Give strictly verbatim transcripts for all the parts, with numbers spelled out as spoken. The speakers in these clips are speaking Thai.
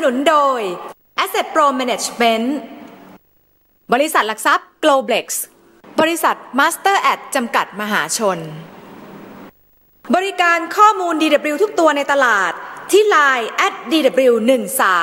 นุนโดย Asset Pro Management บริษัทหลักทรัพย์ Globlex บริษัท Master Ad จำกัดมหาชนบริการข้อมูล ดี ดับเบิลยู ทุกตัวในตลาดที่ ไลน์ แอท ดี ดับเบิลยู หนึ่งสาม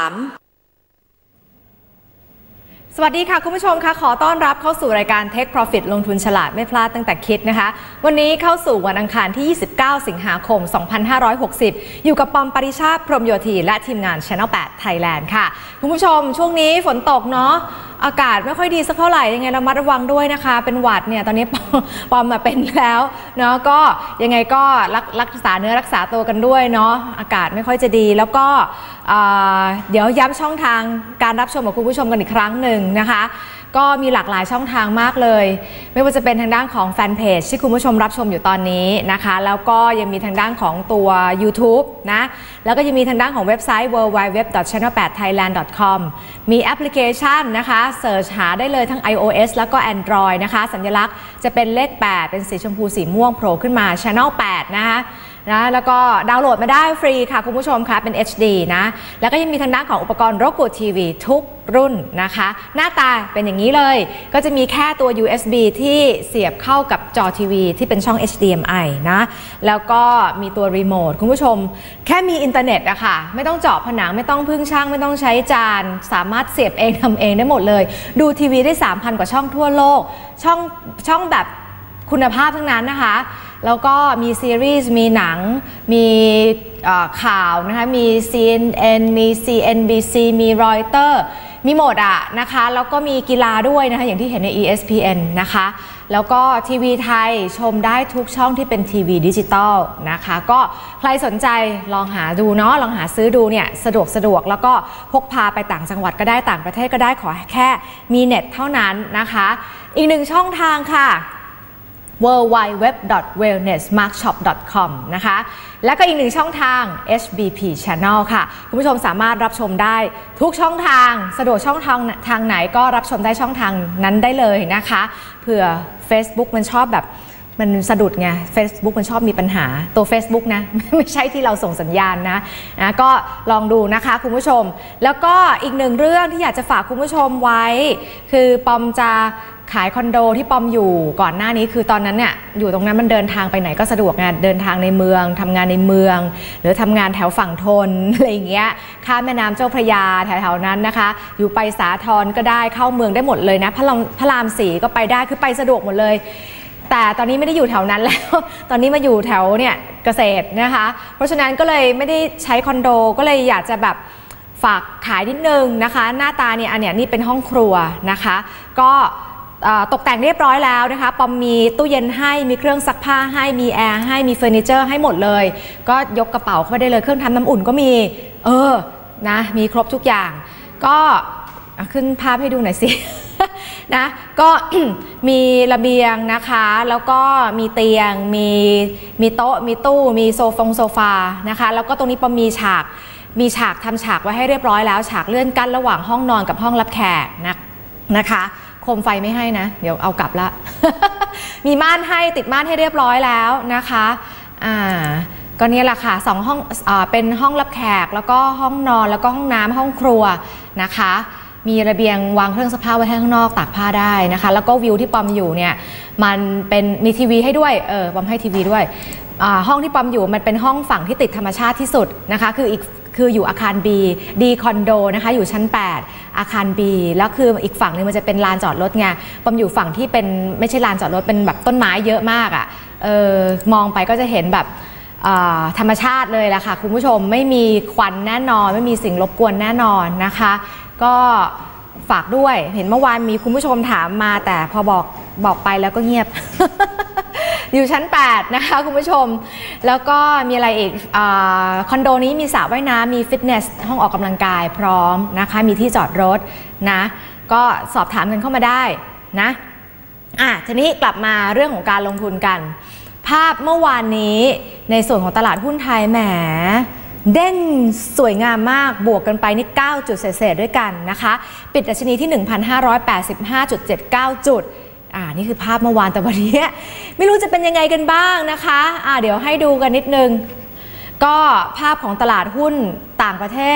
สวัสดีค่ะคุณผู้ชมค่ะขอต้อนรับเข้าสู่รายการ Take Profit ลงทุนฉลาดไม่พลาดตั้งแต่คิดนะคะวันนี้เข้าสู่วันอังคารที่ยี่สิบเก้าสิงหาคมสองพันห้าร้อยหกสิบอยู่กับปอมปริชาติพรหมโยธีและทีมงาน Channel แปด Thailand ค่ะคุณผู้ชมช่วงนี้ฝนตกเนาะอากาศไม่ค่อยดีสักเท่าไหร่ยังไงระมัดระวังด้วยนะคะเป็นหวัดเนี่ยตอนนี้ปอมมาเป็นแล้วเนาะก็ยังไงก็รักรักษาเนื้อรักษาตัวกันด้วยเนาะอากาศไม่ค่อยจะดีแล้วก็เดี๋ยวย้ำช่องทางการรับชมของคุณผู้ชมกันอีกครั้งหนึ่งนะคะก็มีหลากหลายช่องทางมากเลยไม่ว่าจะเป็นทางด้านของแฟนเพจที่คุณผู้ชมรับชมอยู่ตอนนี้นะคะแล้วก็ยังมีทางด้านของตัว YouTube นะแล้วก็ยังมีทางด้านของเว็บไซต์ ดับเบิลยู ดับเบิลยู ดับเบิลยู ดอท แชนเนล แปด ไทยแลนด์ ดอท คอม มีแอปพลิเคชันนะคะเสิร์ชหาได้เลยทั้ง iOS แล้วก็ Android นะคะสัญลักษณ์จะเป็นเลขแปดเป็นสีชมพูสีม่วงโผล่ขึ้นมา Channel แปดนะคะนะแล้วก็ดาวน์โหลดมาได้ฟรีค่ะคุณผู้ชมค่ะเป็น เอช ดี นะแล้วก็ยังมีทางด้านของอุปกรณ์Roku ที วี ทุกรุ่นนะคะหน้าตาเป็นอย่างนี้เลยก็จะมีแค่ตัว ยู เอส บี ที่เสียบเข้ากับจอทีวีที่เป็นช่อง เอช ดี เอ็ม ไอ นะแล้วก็มีตัวรีโมทคุณผู้ชมแค่มีอินเทอร์เน็ตอะค่ะไม่ต้องเจาะผนังไม่ต้องพึ่งช่างไม่ต้องใช้จานสามารถเสียบเองทำเองได้หมดเลยดูทีวีได้ สามพัน กว่าช่องทั่วโลกช่องช่องแบบคุณภาพทั้งนั้นนะคะแล้วก็มีซีรีส์มีหนังมีข่าวนะคะมี ซี เอ็น เอ็น มี ซี เอ็น บี ซี มี Reuters มีหมดอะนะคะแล้วก็มีกีฬาด้วยนะคะอย่างที่เห็นใน อี เอส พี เอ็น นะคะแล้วก็ทีวีไทยชมได้ทุกช่องที่เป็นทีวีดิจิตอลนะคะก็ใครสนใจลองหาดูเนาะลองหาซื้อดูเนี่ยสะดวกสะดวกแล้วก็พกพาไปต่างจังหวัดก็ได้ต่างประเทศก็ได้ขอแค่มีเน็ตเท่านั้นนะคะอีกหนึ่งช่องทางค่ะดับเบิลยู ดับเบิลยู ดับเบิลยู ดอท เวลเนส มาร์คช็อป ดอท คอม นะคะแล้วก็อีกหนึ่งช่องทาง เอช บี พี Channel ค่ะคุณผู้ชมสามารถรับชมได้ทุกช่องทางสะดวกช่องทางทางไหนก็รับชมได้ช่องทางนั้นได้เลยนะคะเผื่อ Facebook มันชอบแบบมันสะดุดไง Facebook มันชอบมีปัญหาตัว Facebook นะ ไม่ใช่ที่เราส่งสัญญาณนะนะก็ลองดูนะคะคุณผู้ชมแล้วก็อีกหนึ่งเรื่องที่อยากจะฝากคุณผู้ชมไว้คือปอมจะขายคอนโดที่ปอมอยู่ก่อนหน้านี้คือตอนนั้นเนี่ยอยู่ตรงนั้นมันเดินทางไปไหนก็สะดวกไงเดินทางในเมืองทำงานในเมืองหรือทำงานแถวฝั่งทนอะไรอย่างเงี้ยข้ามแม่น้ำเจ้าพระยาแถวๆนั้นนะคะอยู่ไปสาทรก็ได้เข้าเมืองได้หมดเลยนะพระรามพระรามสี่ก็ไปได้คือไปสะดวกหมดเลยแต่ตอนนี้ไม่ได้อยู่แถวนั้นแล้วตอนนี้มาอยู่แถวเนี่ยเกษตรนะคะเพราะฉะนั้นก็เลยไม่ได้ใช้คอนโดก็เลยอยากจะแบบฝากขายนิดนึงนะคะหน้าตาเนี่ยอันเนี้ยนี่เป็นห้องครัวนะคะก็ตกแต่งเรียบร้อยแล้วนะคะปอมมีตู้เย็นให้มีเครื่องซักผ้าให้มีแอร์ให้มีเฟอร์นิเจอร์ให้หมดเลยก็ยกกระเป๋าเข้าไปได้เลยเครื่องทำน้ำอุ่นก็มีเออนะมีครบทุกอย่างก็ขึ้นภาพให้ดูหน่อยสินะก็ มีระเบียงนะคะแล้วก็มีเตียงมีมีโต๊ะมีตู้มีโซฟงโซฟานะคะแล้วก็ตรงนี้ปอมมีฉากมีฉากทำฉากไว้ให้เรียบร้อยแล้วฉากเลื่อนกั้นระหว่างห้องนอนกับห้องรับแขกนะนะคะโคมไฟไม่ให้นะเดี๋ยวเอากลับละ มีม่านให้ติดม่านให้เรียบร้อยแล้วนะคะอ่าก็นี่แหละค่ะสองห้องอ่าเป็นห้องรับแขกแล้วก็ห้องนอนแล้วก็ห้องน้ำห้องครัวนะคะมีระเบียงวางเครื่องซักผ้าไว้ข้างนอกตากผ้าได้นะคะแล้วก็วิวที่ปอมอยู่เนี่ยมันเป็นมีทีวีให้ด้วยเออปอมให้ทีวีด้วยห้องที่ปอมอยู่มันเป็นห้องฝั่งที่ติดธรรมชาติที่สุดนะคะคืออีกคืออยู่อาคาร B ดีคอนโดนะคะอยู่ชั้นแปดอาคาร B แล้วคืออีกฝั่งนึงมันจะเป็นลานจอดรถไงปอมอยู่ฝั่งที่เป็นไม่ใช่ลานจอดรถเป็นแบบต้นไม้เยอะมากอ่ะเออมองไปก็จะเห็นแบบธรรมชาติเลยล่ะค่ะคุณผู้ชมไม่มีควันแน่นอนไม่มีสิ่งรบกวนแน่นอนนะคะก็ฝากด้วยเห็นเมื่อวานมีคุณผู้ชมถามมาแต่พอบอกบอกไปแล้วก็เงียบ อยู่ชั้นแปดนะคะคุณผู้ชมแล้วก็มีอะไรอีกคอนโดนี้มีสระว่ายน้ำมีฟิตเนสห้องออกกำลังกายพร้อมนะคะมีที่จอดรถนะก็สอบถามกันเข้ามาได้นะอ่ะทีนี้กลับมาเรื่องของการลงทุนกันภาพเมื่อวานนี้ในส่วนของตลาดหุ้นไทยแหมเด้งสวยงามมากบวกกันไปนี่เก้าจุดเศษๆด้วยกันนะคะปิดดัชนีที่ หนึ่งพันห้าร้อยแปดสิบห้าจุดเจ็ดเก้า จุดอ่านี่คือภาพเมื่อวานแต่วันนี้ไม่รู้จะเป็นยังไงกันบ้างนะคะอ่าเดี๋ยวให้ดูกันนิดนึงก็ภาพของตลาดหุ้นต่างประเทศ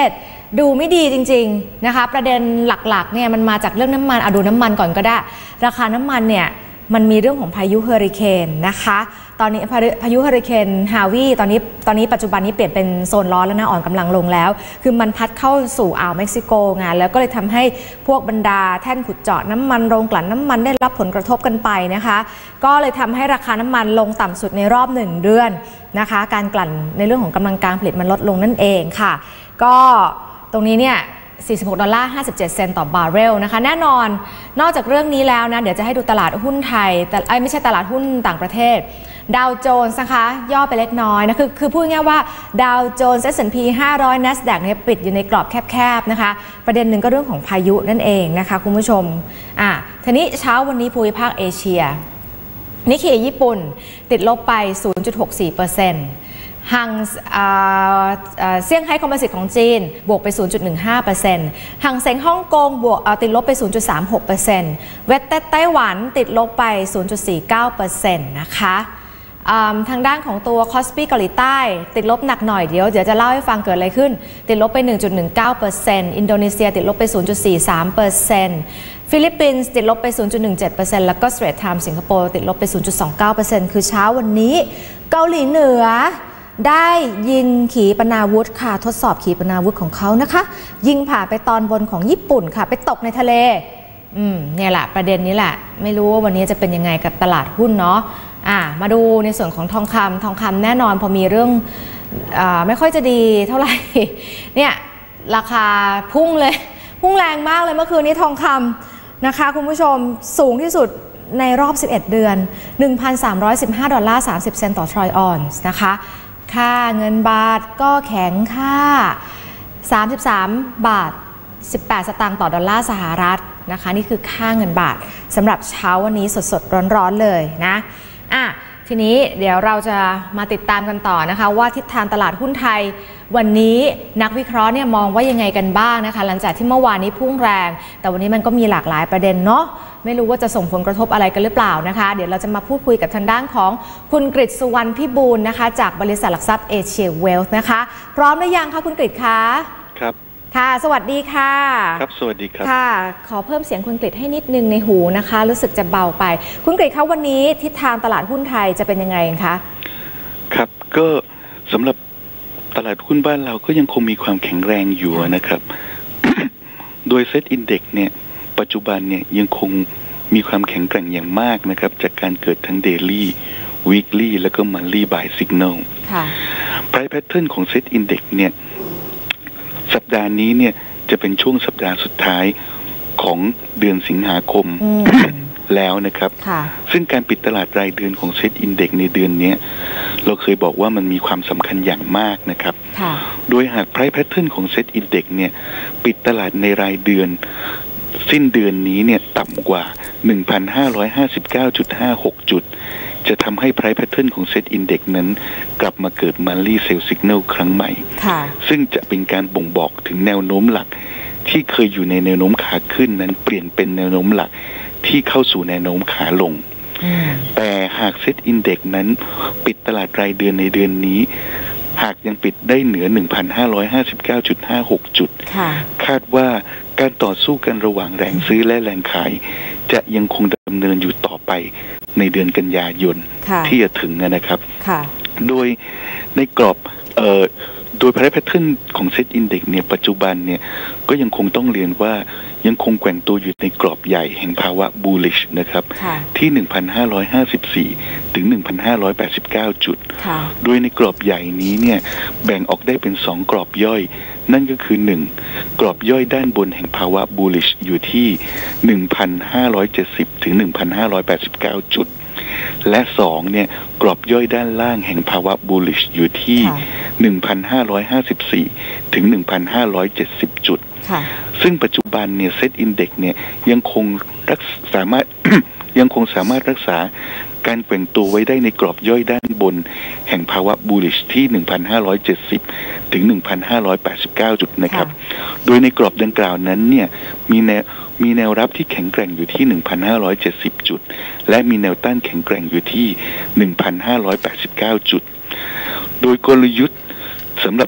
ดูไม่ดีจริงๆนะคะประเด็นหลักๆเนี่ยมันมาจากเรื่องน้ำมันเอาดูน้ำมันก่อนก็ได้ราคาน้ำมันเนี่ยมันมีเรื่องของพายุเฮอริเคนนะคะตอนนี้พายุเฮอริเคนฮาวีตอนนี้ตอนนี้ปัจจุบันนี้เปลี่ยนเป็นโซนร้อนแล้วนะอ่อนกำลังลงแล้วคือมันพัดเข้าสู่อ่าวเม็กซิโกไงแล้วก็เลยทำให้พวกบรรดาแท่นขุดเจาะน้ำมันโรงกลั่นน้ำมันได้รับผลกระทบกันไปนะคะก็เลยทำให้ราคาน้ำมันลงต่ำสุดในรอบหนึ่งเดือนนะคะการกลั่นในเรื่องของกำลังการผลิตมันลดลงนั่นเองค่ะก็ตรงนี้เนี่ยสี่สิบหกดอลลาร์ห้าสิบเจ็ดเซนต์ต่อบาร์เรลนะคะแน่นอนนอกจากเรื่องนี้แล้วนะเดี๋ยวจะให้ดูตลาดหุ้นไทยแต่ไม่ใช่ตลาดหุ้นต่างประเทศดาวโจนส์นะคะย่อไปเล็กน้อยนะคือคือพูดง่ายว่าดาวโจนส์ เอส แอนด์ พี ห้าร้อย NASDAQ เนี่ยปิดอยู่ในกรอบแคบๆนะคะประเด็นหนึ่งก็เรื่องของพายุนั่นเองนะคะคุณผู้ชมอ่ะทีนี้เช้าวันนี้ภูมิภาคเอเชียนิเคอิญี่ปุ่นติดลบไป ศูนย์จุดหกสี่เปอร์เซ็นต์ฮังเซี่ยงไฮ้คอมโพสิตของจีนบวกไป ศูนย์จุดหนึ่งห้าเปอร์เซ็นต์ ฮังเซ็งฮ่องกงบวกติดลบไป ศูนย์จุดสามหกเปอร์เซ็นต์ เวสเต้ไต้หวันติดลบไป ศูนย์จุดสี่เก้าเปอร์เซ็นต์ นะคะทางด้านของตัวคอสปีเกาหลีใต้ติดลบหนักหน่อยเดี๋ยวเดี๋ยวจะเล่าให้ฟังเกิดอะไรขึ้นติดลบไป หนึ่งจุดหนึ่งเก้าเปอร์เซ็นต์ อินโดนีเซียติดลบไป ศูนย์จุดสี่สามเปอร์เซ็นต์ ฟิลิปปินส์ติดลบไป ศูนย์จุดหนึ่งเจ็ดเปอร์เซ็นต์ แล้วก็ Straits Times สิงคโปร์ติดลบไป ศูนย์จุดสองเก้าเปอร์เซ็นต์ คือเช้าวันนี้เกาหลีเหนือได้ยิงขีปนาวุธค่ะทดสอบขีปนาวุธของเขานะคะยิงผ่านไปตอนบนของญี่ปุ่นค่ะไปตกในทะเลอืมเนี่ยแหละประเด็นนี้แหละไม่รู้ว่าวันนี้จะเป็นยังไงกับตลาดหุ้นเนาะอ่ะมาดูในส่วนของทองคำทองคำแน่นอนพอมีเรื่องอ่าไม่ค่อยจะดีเท่าไหร่เนี่ยราคาพุ่งเลยพุ่งแรงมากเลยเมื่อคืนนี้ทองคำนะคะคุณผู้ชมสูงที่สุดในรอบสิบเอ็ดเดือน หนึ่งพันสามร้อยสิบห้าดอลลาร์สามสิบเซนต์ต่อทรอยออนซ์นะคะค่าเงินบาทก็แข็งค่าสามสิบสามบาทสิบแปดสตางค์ต่อดอลลาร์สหรัฐนะคะนี่คือค่าเงินบาทสำหรับเช้าวันนี้สดๆร้อนๆเลยนะอ่ะทีนี้เดี๋ยวเราจะมาติดตามกันต่อนะคะว่าทิศทางตลาดหุ้นไทยวันนี้นักวิเคราะห์เนี่ยมองว่ายังไงกันบ้างนะคะหลังจากที่เมื่อวานนี้พุ่งแรงแต่วันนี้มันก็มีหลากหลายประเด็นเนาะไม่รู้ว่าจะส่งผลกระทบอะไรกันหรือเปล่านะคะเดี๋ยวเราจะมาพูดคุยกับทางด้านของคุณกฤษสุวรรณพิบูลนะคะจากบริษัทหลักทรัพย์เอเชียเวลส์นะคะพร้อมหรือยังคะคุณกฤษคะครับค่ะสวัสดีค่ะครับสวัสดีครับค่ะขอเพิ่มเสียงคุณกฤษให้นิดนึงในหูนะคะรู้สึกจะเบาไปคุณกฤษคะวันนี้ทิศทางตลาดหุ้นไทยจะเป็นยังไงคะครับก็สำหรับตลาดหุ้นบ้านเราก็ยังคงมีความแข็งแรงอยู่นะครับ โดยเซ็ตอินเด็กซ์เนี่ยปัจจุบันเนี่ยยังคงมีความแข็งแกร่งอย่างมากนะครับจากการเกิดทั้งเดลี่วีคลี่แล้วก็มันลี่บายสิกนัลไพรซ์แพทเทิร์นของเซ็ตอินเด็กซ์เนี่ยสัปดาห์นี้เนี่ยจะเป็นช่วงสัปดาห์สุดท้ายของเดือนสิงหาคม แล้วนะครับซึ่งการปิดตลาดรายเดือนของเซ็ตอินเด็กซ์ในเดือนนี้เราเคยบอกว่ามันมีความสำคัญอย่างมากนะครับโดยหากไพรซ์แพทเทิร์นของเซ็ตอินเด็กซ์เนี่ยปิดตลาดในรายเดือนสิ้นเดือนนี้เนี่ยต่ำกว่า หนึ่งพันห้าร้อยห้าสิบเก้าจุดห้าหก จุดจะทำให้ Price Pattern ของ Set Index นั้นกลับมาเกิด Monthly Sell Signal ครั้งใหม่ซึ่งจะเป็นการบ่งบอกถึงแนวโน้มหลักที่เคยอยู่ในแนวโน้มขาขึ้นนั้นเปลี่ยนเป็นแนวโน้มหลักที่เข้าสู่แนวโน้มขาลงแต่หาก Set Index นั้นปิดตลาดรายเดือนในเดือนนี้หากยังปิดได้เหนือ หนึ่งพันห้าร้อยห้าสิบเก้าจุดห้าหก จุดคาดว่าการต่อสู้กันระหว่างแรงซื้อและแรงขายจะยังคงดำเนินอยู่ต่อไปในเดือนกันยายนที่จะถึงนะครับโดยในกรอบเอ่อโดย Price Pattern ของ Set Index เนี่ยปัจจุบันเนี่ยก็ยังคงต้องเรียนว่ายังคงแกว่งตัวอยู่ในกรอบใหญ่แห่งภาวะ bullish นะครับที่ หนึ่งพันห้าร้อยห้าสิบสี่ ถึง หนึ่งพันห้าร้อยแปดสิบเก้า จุดโดยในกรอบใหญ่นี้เนี่ยแบ่งออกได้เป็นสองกรอบย่อยนั่นก็คือหนึ่งกรอบย่อยด้านบนแห่งภาวะ bullish อยู่ที่ หนึ่งพันห้าร้อยเจ็ดสิบ ถึง หนึ่งพันห้าร้อยแปดสิบเก้า จุดและสองเนี่ยกรอบย่อยด้านล่างแห่งภาวะ bullish อยู่ที่ หนึ่งพันห้าร้อยห้าสิบสี่ ถึง หนึ่งพันห้าร้อยเจ็ดสิบ จุดซึ่งปัจจุบันเนี่ย Set Index เนี่ยยังคงรักสามารถ ยังคงสามารถรักษาการแกว่งตัวไว้ได้ในกรอบย่อยด้านบนแห่งภาวะ bullish ที่ หนึ่งพันห้าร้อยเจ็ดสิบ ถึง หนึ่งพันห้าร้อยแปดสิบเก้า จุดนะครับโดยในกรอบดังกล่าวนั้นเนี่ยมีแนวมีแนวรับที่แข็งแกร่งอยู่ที่ หนึ่งพันห้าร้อยเจ็ดสิบ จุดและมีแนวต้านแข็งแกร่งอยู่ที่ หนึ่งพันห้าร้อยแปดสิบเก้า จุดโดยกลยุทธ์สำหรับ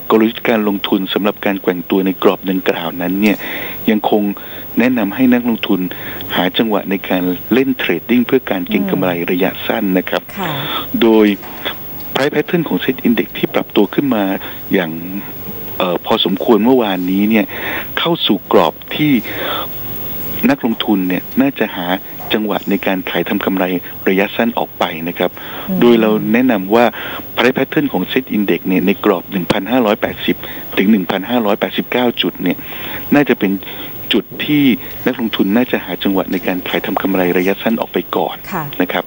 กลยุทธ์การลงทุนสำหรับการแกว่งตัวในกรอบดังกล่าวนั้นเนี่ยยังคงแนะนำให้นักลงทุนหาจังหวะในการเล่นเทรดดิ้งเพื่อการเก็งกำไรระยะสั้นนะครับโดย price pattern ของ Set Index ที่ปรับตัวขึ้นมาอย่างเอ่อพอสมควรเมื่อวานนี้เนี่ยเข้าสู่กรอบที่นักลงทุนเนี่ยน่าจะหาจังหวะในการขายทำกำไรระยะสั้นออกไปนะครับโดยเราแนะนำว่า price pattern ของ Set Index เนี่ยในกรอบ หนึ่งพันห้าร้อยแปดสิบ ถึง หนึ่งพันห้าร้อยแปดสิบเก้า จุดเนี่ยน่าจะเป็นจุดที่นักลงทุนน่าจะหาจังหวะในการขายทำกำไรระยะสั้นออกไปก่อนนะครับ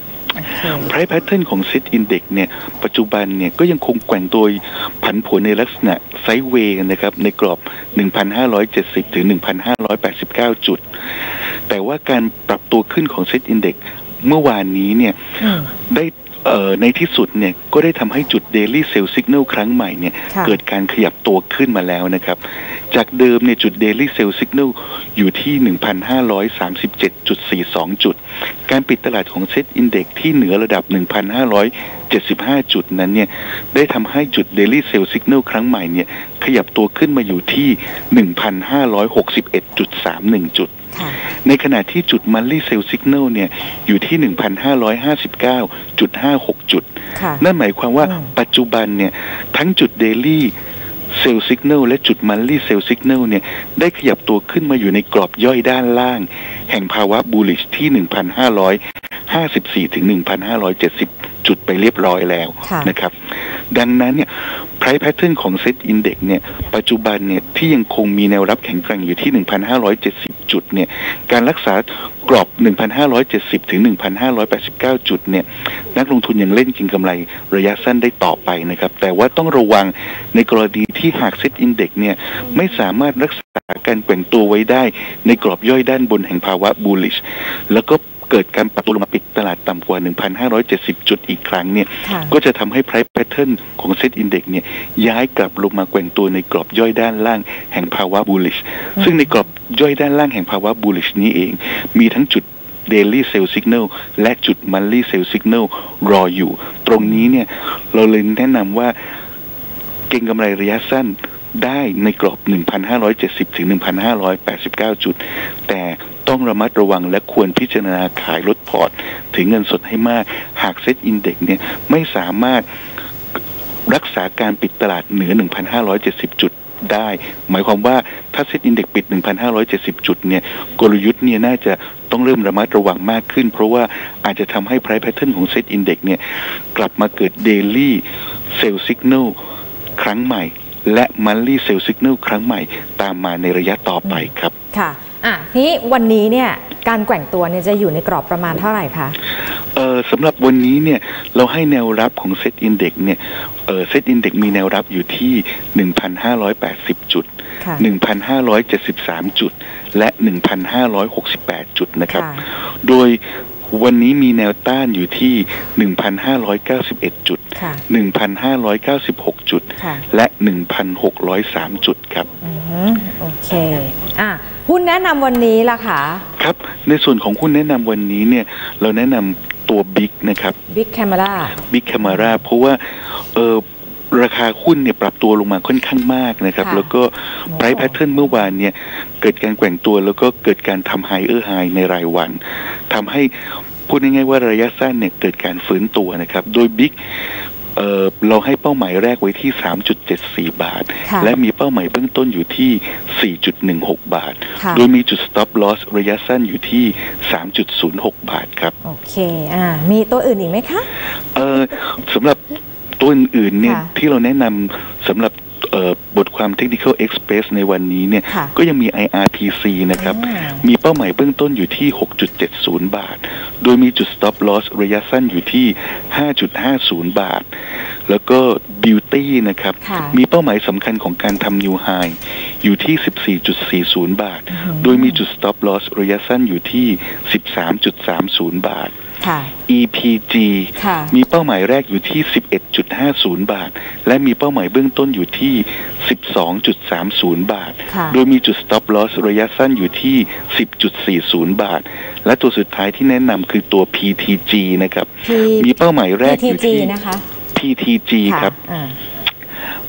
price pattern ของ Set Index เนี่ยปัจจุบันเนี่ยก็ยังคงแกว่งตัวผันผวนในลักษณะไซด์เวย์นะครับในกรอบ หนึ่งพันห้าร้อยเจ็ดสิบ ถึง หนึ่งพันห้าร้อยแปดสิบเก้า จุดแต่ว่าการปรับตัวขึ้นของ Set Index เมื่อวานนี้เนี่ยได้ในที่สุดเนี่ยก็ได้ทำให้จุด Daily Sell Signal ครั้งใหม่เนี่ยเกิดการขยับตัวขึ้นมาแล้วนะครับจากเดิมเนี่ยจุด Daily Sell Signal อยู่ที่ หนึ่งพันห้าร้อยสามสิบเจ็ดจุดสี่สอง จุดการปิดตลาดของ Set Index ที่เหนือระดับ หนึ่งพันห้าร้อยเจ็ดสิบห้า จุดนั้นเนี่ยได้ทำให้จุด Daily Sell Signal ครั้งใหม่เนี่ยขยับตัวขึ้นมาอยู่ที่ หนึ่งพันห้าร้อยหกสิบเอ็ดจุดสามหนึ่ง จุดในขณะที่จุด Monthly Sell Signal เนี่ยอยู่ที่ หนึ่งพันห้าร้อยห้าสิบเก้าจุดห้าหก จุดนั่นหมายความว่าปัจจุบันเนี่ยทั้งจุด Daily Sell Signal และจุด Monthly Sell Signal เนี่ยได้ขยับตัวขึ้นมาอยู่ในกรอบย่อยด้านล่างแห่งภาวะ Bullish ที่ หนึ่งพันห้าร้อยห้าสิบสี่ ถึง หนึ่งพันห้าร้อยเจ็ดสิบ จุดไปเรียบร้อยแล้วนะครับดังนั้นเนี่ย price pattern ของ Set Index เนี่ยปัจจุบันเนี่ยที่ยังคงมีแนวรับแข็งแกร่งอยู่ที่ หนึ่งพันห้าร้อยเจ็ดสิบ จุดเนี่ยการรักษากรอบ หนึ่งพันห้าร้อยเจ็ดสิบ ถึง หนึ่งพันห้าร้อยแปดสิบเก้า จุดเนี่ยนักลงทุนยังเล่นเก็งกำไรระยะสั้นได้ต่อไปนะครับแต่ว่าต้องระวังในกรณีที่หาก Set Index เนี่ยไม่สามารถรักษาการแกว่งตัวไว้ได้ในกรอบย่อยด้านบนแห่งภาวะ bullish แล้วก็เกิดการปรับตัวลงมาปิดตลาดต่ำกว่า หนึ่งพันห้าร้อยเจ็ดสิบ จุดอีกครั้งเนี่ยก็จะทำให้ price pattern ของ Set Index เนี่ยย้ายกลับลงมาแกว่งตัวในกรอบย่อยด้านล่างแห่งภาวะ bullish ซึ่งในกรอบย่อยด้านล่างแห่งภาวะ bullish นี้เองมีทั้งจุด Daily Sell Signal และจุด Monthly Sell Signal รออยู่ตรงนี้เนี่ยเราเลยแนะนำว่าเก็งกำไรระยะสั้นได้ในกรอบ หนึ่งพันห้าร้อยเจ็ดสิบ ถึง หนึ่งพันห้าร้อยแปดสิบเก้า จุดแต่ต้องระมัดระวังและควรพิจารณาขายลดพอร์ตถึงเงินสดให้มากหาก Set Index เนี่ยไม่สามารถรักษาการปิดตลาดเหนือ หนึ่งพันห้าร้อยเจ็ดสิบ จุดได้หมายความว่าถ้า Set Index ปิด หนึ่งพันห้าร้อยเจ็ดสิบ จุดเนี่ยกลยุทธ์เนี่ยน่าจะต้องเริ่มระมัดระวังมากขึ้นเพราะว่าอาจจะทำให้ price pattern ของ Set Index เนี่ยกลับมาเกิด Daily Sell Signal ครั้งใหม่และ Monthly Sell Signal ครั้งใหม่ตามมาในระยะต่อไปครับค่ะอ่ะทีนี้วันนี้เนี่ยการแกว่งตัวเนี่ยจะอยู่ในกรอบประมาณเท่าไหร่คะเอ่อสำหรับวันนี้เนี่ยเราให้แนวรับของ Set Index เนี่ยเอ่อ Set Index มีแนวรับอยู่ที่ หนึ่งพันห้าร้อยแปดสิบ จุด หนึ่งพันห้าร้อยเจ็ดสิบสาม จุดและ หนึ่งพันห้าร้อยหกสิบแปด จุดนะครับโดยวันนี้มีแนวต้านอยู่ที่ หนึ่งพันห้าร้อยเก้าสิบเอ็ด จุด หนึ่งพันห้าร้อยเก้าสิบหก จุดและ หนึ่งพันหกร้อยสาม จุดครับอือโอเคอ่ะหุ้นแนะนำวันนี้ล่ะคะครับในส่วนของหุ้นแนะนำวันนี้เนี่ยเราแนะนำตัว Big นะครับ Big Camera Big Camera เพราะว่าเออราคาหุ้นเนี่ยปรับตัวลงมาค่อนข้างมากนะครับแล้วก็ price pattern เมื่อวานเนี่ยเกิดการแกว่งตัวแล้วก็เกิดการทำ higher high ในรายวันทำให้พูดง่ายๆว่าระยะสั้นเนี่ยเกิดการฟื้นตัวนะครับโดย Big เอ่อเราให้เป้าหมายแรกไว้ที่ สามจุดเจ็ดสี่ บาทและมีเป้าหมายเบื้องต้นอยู่ที่ สี่จุดหนึ่งหก บาทโดยมีจุด stop loss ระยะสั้นอยู่ที่ สามจุดศูนย์หก บาทครับโอเคอ่ามีตัวอื่นอีกไหมคะเอ่อสำหรับตัวอื่นๆเนี่ยที่เราแนะนำสำหรับบทความ Technical Express ในวันนี้เนี่ยก็ยังมี ไอ อาร์ ที ซี นะครับมีเป้าหมายเบื้องต้นอยู่ที่ หกจุดเจ็ดศูนย์ บาทโดยมีจุด stop loss ระยะสั้นอยู่ที่ ห้าจุดห้าศูนย์ บาทแล้วก็ Beauty นะครับมีเป้าหมายสำคัญของการทำ New High อยู่ที่ สิบสี่จุดสี่ศูนย์ บาทโดยมีจุด stop loss ระยะสั้นอยู่ที่ สิบสามจุดสามศูนย์ บาทอี พี จี มีเป้าหมายแรกอยู่ที่ สิบเอ็ดจุดห้าศูนย์ บาทและมีเป้าหมายเบื้องต้นอยู่ที่ สิบสองจุดสามศูนย์ บาทโดยมีจุด stop loss ระยะสั้นอยู่ที่ สิบจุดสี่ศูนย์ บาทและตัวสุดท้ายที่แนะนำคือตัว พี ที จี นะครับมีเป้าหมายแรกอยู่ที่ พี ที จี ครับ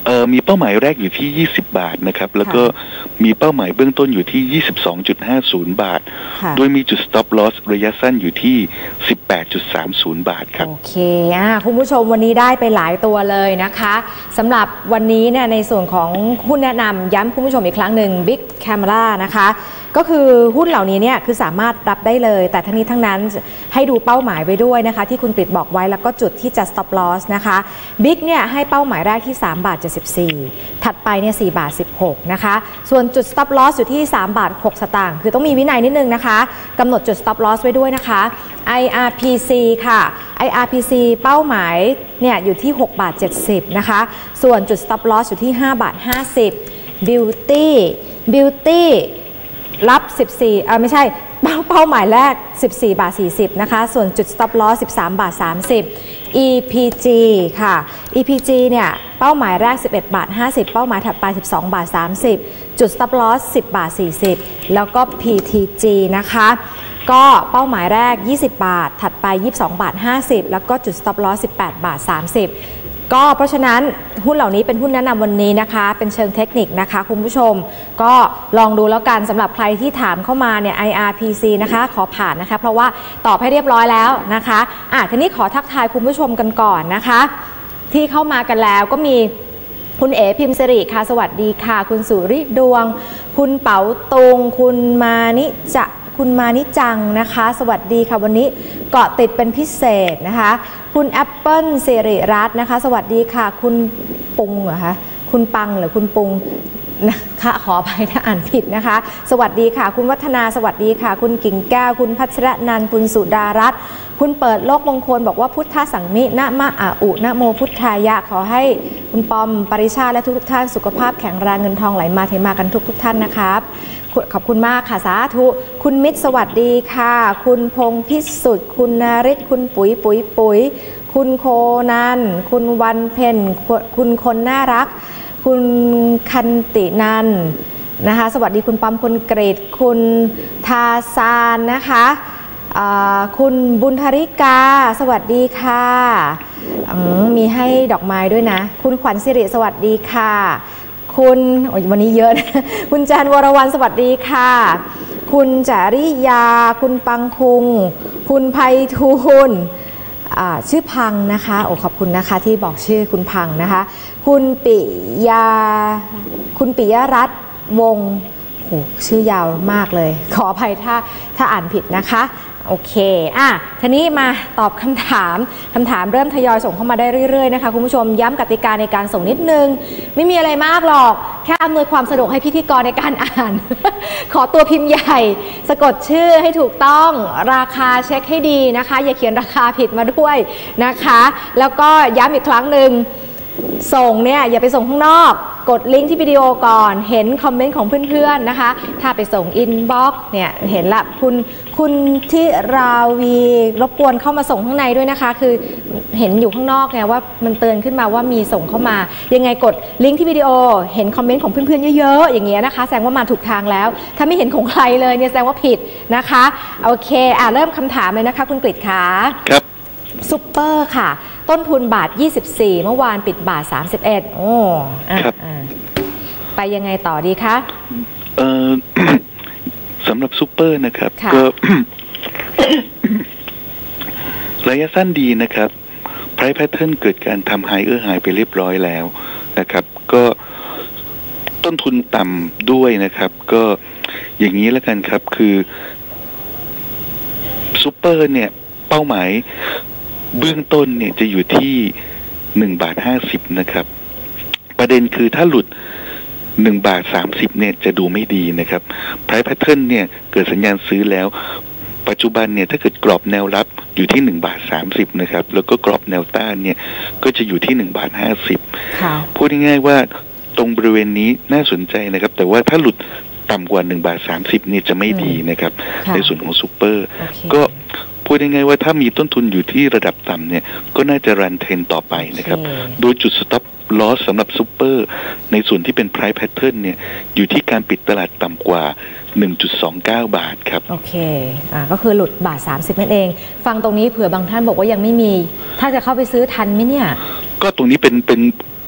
เอ่อมีเป้าหมายแรกอยู่ที่ยี่สิบบาทนะครับแล้วก็มีเป้าหมายเบื้องต้นอยู่ที่ ยี่สิบสองจุดห้าศูนย์ บาทโดยมีจุด stop loss ระยะสั้นอยู่ที่ สิบแปดจุดสามศูนย์ บาทครับโอเคอ่ะคุณผู้ชมวันนี้ได้ไปหลายตัวเลยนะคะสำหรับวันนี้เนี่ยในส่วนของหุ้นแนะนำย้ำคุณผู้ชมอีกครั้งหนึ่ง Big Camera นะคะก็คือหุ้นเหล่านี้เนี่ยคือสามารถรับได้เลยแต่ทั้งนี้ทั้งนั้นให้ดูเป้าหมายไว้ด้วยนะคะที่คุณกฤษบอกไว้แล้วก็จุดที่จะ stop loss นะคะ Big เนี่ยให้เป้าหมายแรกที่สามบาทเจ็ดสิบสี่ถัดไปเนี่ยสี่บาทสิบหกนะคะส่วนจุด stop loss อยู่ที่สามบาทหกสตางค์คือต้องมีวินัยนิดนึงนะคะกำหนดจุด stop loss ไว้ด้วยนะคะ ไอ อาร์ พี ซี ค่ะ ไอ อาร์ พี ซี เป้าหมายเนี่ยอยู่ที่หกบาทเจ็ดสิบนะคะส่วนจุด stop loss อยู่ที่ห้าบาทห้าสิบ Beauty Beauty รับสิบสี่เออไม่ใช่เป้าเป้าหมายแรกสิบสี่บาทสี่สิบนะคะส่วนจุด stop loss สิบสามบาทสามสิบ อี พี จี ค่ะ อี พี จี เนี่ยเป้าหมายแรกสิบเอ็ดบาทห้าสิบเป้าหมายถัดไปสิบสองบาทสามสิบจุด stop loss สิบบาทสี่สิบแล้วก็ พี ที จี นะคะก็เป้าหมายแรกยี่สิบบาทถัดไปยี่สิบสองบาทห้าสิบแล้วก็จุด stop loss สิบแปดบาทสามสิบก็เพราะฉะนั้นหุ้นเหล่านี้เป็นหุ้นแนะนำวันนี้นะคะเป็นเชิงเทคนิคนะคะคุณผู้ชมก็ลองดูแล้วกันสำหรับใครที่ถามเข้ามาเนี่ย ไอ อาร์ พี ซี นะคะขอผ่านนะคะเพราะว่าตอบให้เรียบร้อยแล้วนะคะอ่ะทีนี้ขอทักทายคุณผู้ชมกันก่อนนะคะที่เข้ามากันแล้วก็มีคุณเอ๋พิมพ์สิริค่ะสวัสดีค่ะคุณสุริดวงคุณเป๋าตุงคุณมานิจะคุณมานิจังนะคะสวัสดีค่ะวันนี้เกาะติดเป็นพิเศษนะคะคุณแอปเปิลสิริรัตน์นะคะสวัสดีค่ะคุณปุงเหรอคะคุณปังหรือคุณปุงนะคะขออภัยถ้าอ่านผิดนะคะสวัสดีค่ะคุณวัฒนาสวัสดีค่ะคุณกิ่งแก้วคุณพัชรนันท์คุณสุดารัตน์คุณเปิดโลกมงคลบอกว่าพุทธสังมินะมะอาอุนะโมพุทธายะขอให้คุณปอมปริชาและทุกๆท่านสุขภาพแข็งแรงเงินทองไหลมาเทมากันทุกๆท่านนะครับขอบคุณมากค่ะสาธุคุณมิตรสวัสดีค่ะคุณพงพิสุทธิ์คุณนาริศคุณปุ๋ยปุ๋ยปุ๋ยคุณโคนันคุณวันเพ็ญคุณคนน่ารักคุณคันตินันนะคะสวัสดีคุณปั๊มคุณเกรดคุณทาซานนะคะคุณบุญธริกาสวัสดีค่ะมีให้ดอกไม้ด้วยนะคุณขวัญสิริสวัสดีค่ะคุณวันนี้เยอะนะคุณจันวรวรรณสวัสดีค่ะคุณจาริยาคุณปังคุงคุณไพฑูรย์ชื่อพังนะคะโอ้ขอบคุณนะคะที่บอกชื่อคุณพังนะคะคุณปิยาคุณปิยรัตน์วงโหชื่อยาวมากเลยขออภัยถ้าถ้าอ่านผิดนะคะโอเคอ่ะทีนี้มาตอบคำถามคำถามเริ่มทยอยส่งเข้ามาได้เรื่อยๆนะคะคุณผู้ชมย้ำกติกาในการส่งนิดนึงไม่มีอะไรมากหรอกแค่อำนวยความสะดวกให้พิธีกรในการอ่าน ขอตัวพิมพ์ใหญ่สะกดชื่อให้ถูกต้องราคาเช็คให้ดีนะคะอย่าเขียนราคาผิดมาด้วยนะคะแล้วก็ย้ำอีกครั้งหนึ่งส่งเนี่ยอย่าไปส่งข้างนอกกดลิงก์ที่วิดีโอก่อนเห็นคอมเมนต์ของเพื่อนๆนะคะถ้าไปส่งอินบ็อกซ์เนี่ยเห็นละคุณคุณที่ราวีรบกวนเข้ามาส่งข้างในด้วยนะคะคือเห็นอยู่ข้างนอกไงว่ามันเตือนขึ้นมาว่ามีส่งเข้ามายังไงกดลิงก์ที่วิดีโอเห็นคอมเมนต์ของเพื่อนๆเยอะๆอย่างเงี้ยนะคะแสดงว่ามาถูกทางแล้วถ้าไม่เห็นของใครเลยเนี่ยแสดงว่าผิดนะคะโอเคอ่ะเริ่มคำถามเลยนะคะคุณกฤษค่ะครับซุปเปอร์ค่ะต้นทุนบาทยี่สิบสี่เมื่อวานปิดบาทสามสิบเอ็ดโอ้อ่ะไปยังไงต่อดีคะเอ่อ สำหรับซุปเปอร์นะครับก็ ระยะสั้นดีนะครับไพรซ์แพทเทิร์นเกิดการทำไฮเออร์ไฮไปเรียบร้อยแล้วนะครับก็ต้นทุนต่ำด้วยนะครับก็อย่างนี้แล้วกันครับคือซุปเปอร์เนี่ยเป้าหมายเบื้องต้นเนี่ยจะอยู่ที่หนึ่งบาทห้าสิบนะครับประเด็นคือถ้าหลุดหนึ่งบาทสามสิบเนี่ยจะดูไม่ดีนะครับไพรซ์แพทเทิร์นเนี่ยเกิดสัญญาณซื้อแล้วปัจจุบันเนี่ยถ้าเกิดกรอบแนวรับอยู่ที่หนึ่งบาทสามสิบนะครับแล้วก็กรอบแนวต้านเนี่ยก็จะอยู่ที่หนึ่งบาทห้าสิบพูดง่ายๆว่าตรงบริเวณนี้น่าสนใจนะครับแต่ว่าถ้าหลุดต่ำกว่าหนึ่งบาทสามสิบเนี่ยจะไม่ดีนะครับในส่วนของซุปเปอร์ก็พูดง่ายๆว่าถ้ามีต้นทุนอยู่ที่ระดับต่ำเนี่ยก็น่าจะรันเทรนต่อไปนะครับโดยจุด stop loss สำหรับซุปเปอร์ในส่วนที่เป็น price pattern เนี่ยอยู่ที่การปิดตลาดต่ำกว่า หนึ่งจุดสองเก้า บาทครับโอเคอ่าก็คือหลุดบาทสามสิบนั่นเองฟังตรงนี้เผื่อบางท่านบอกว่ายังไม่มีถ้าจะเข้าไปซื้อทันไหมเนี่ยก็ตรงนี้เป็นเป็น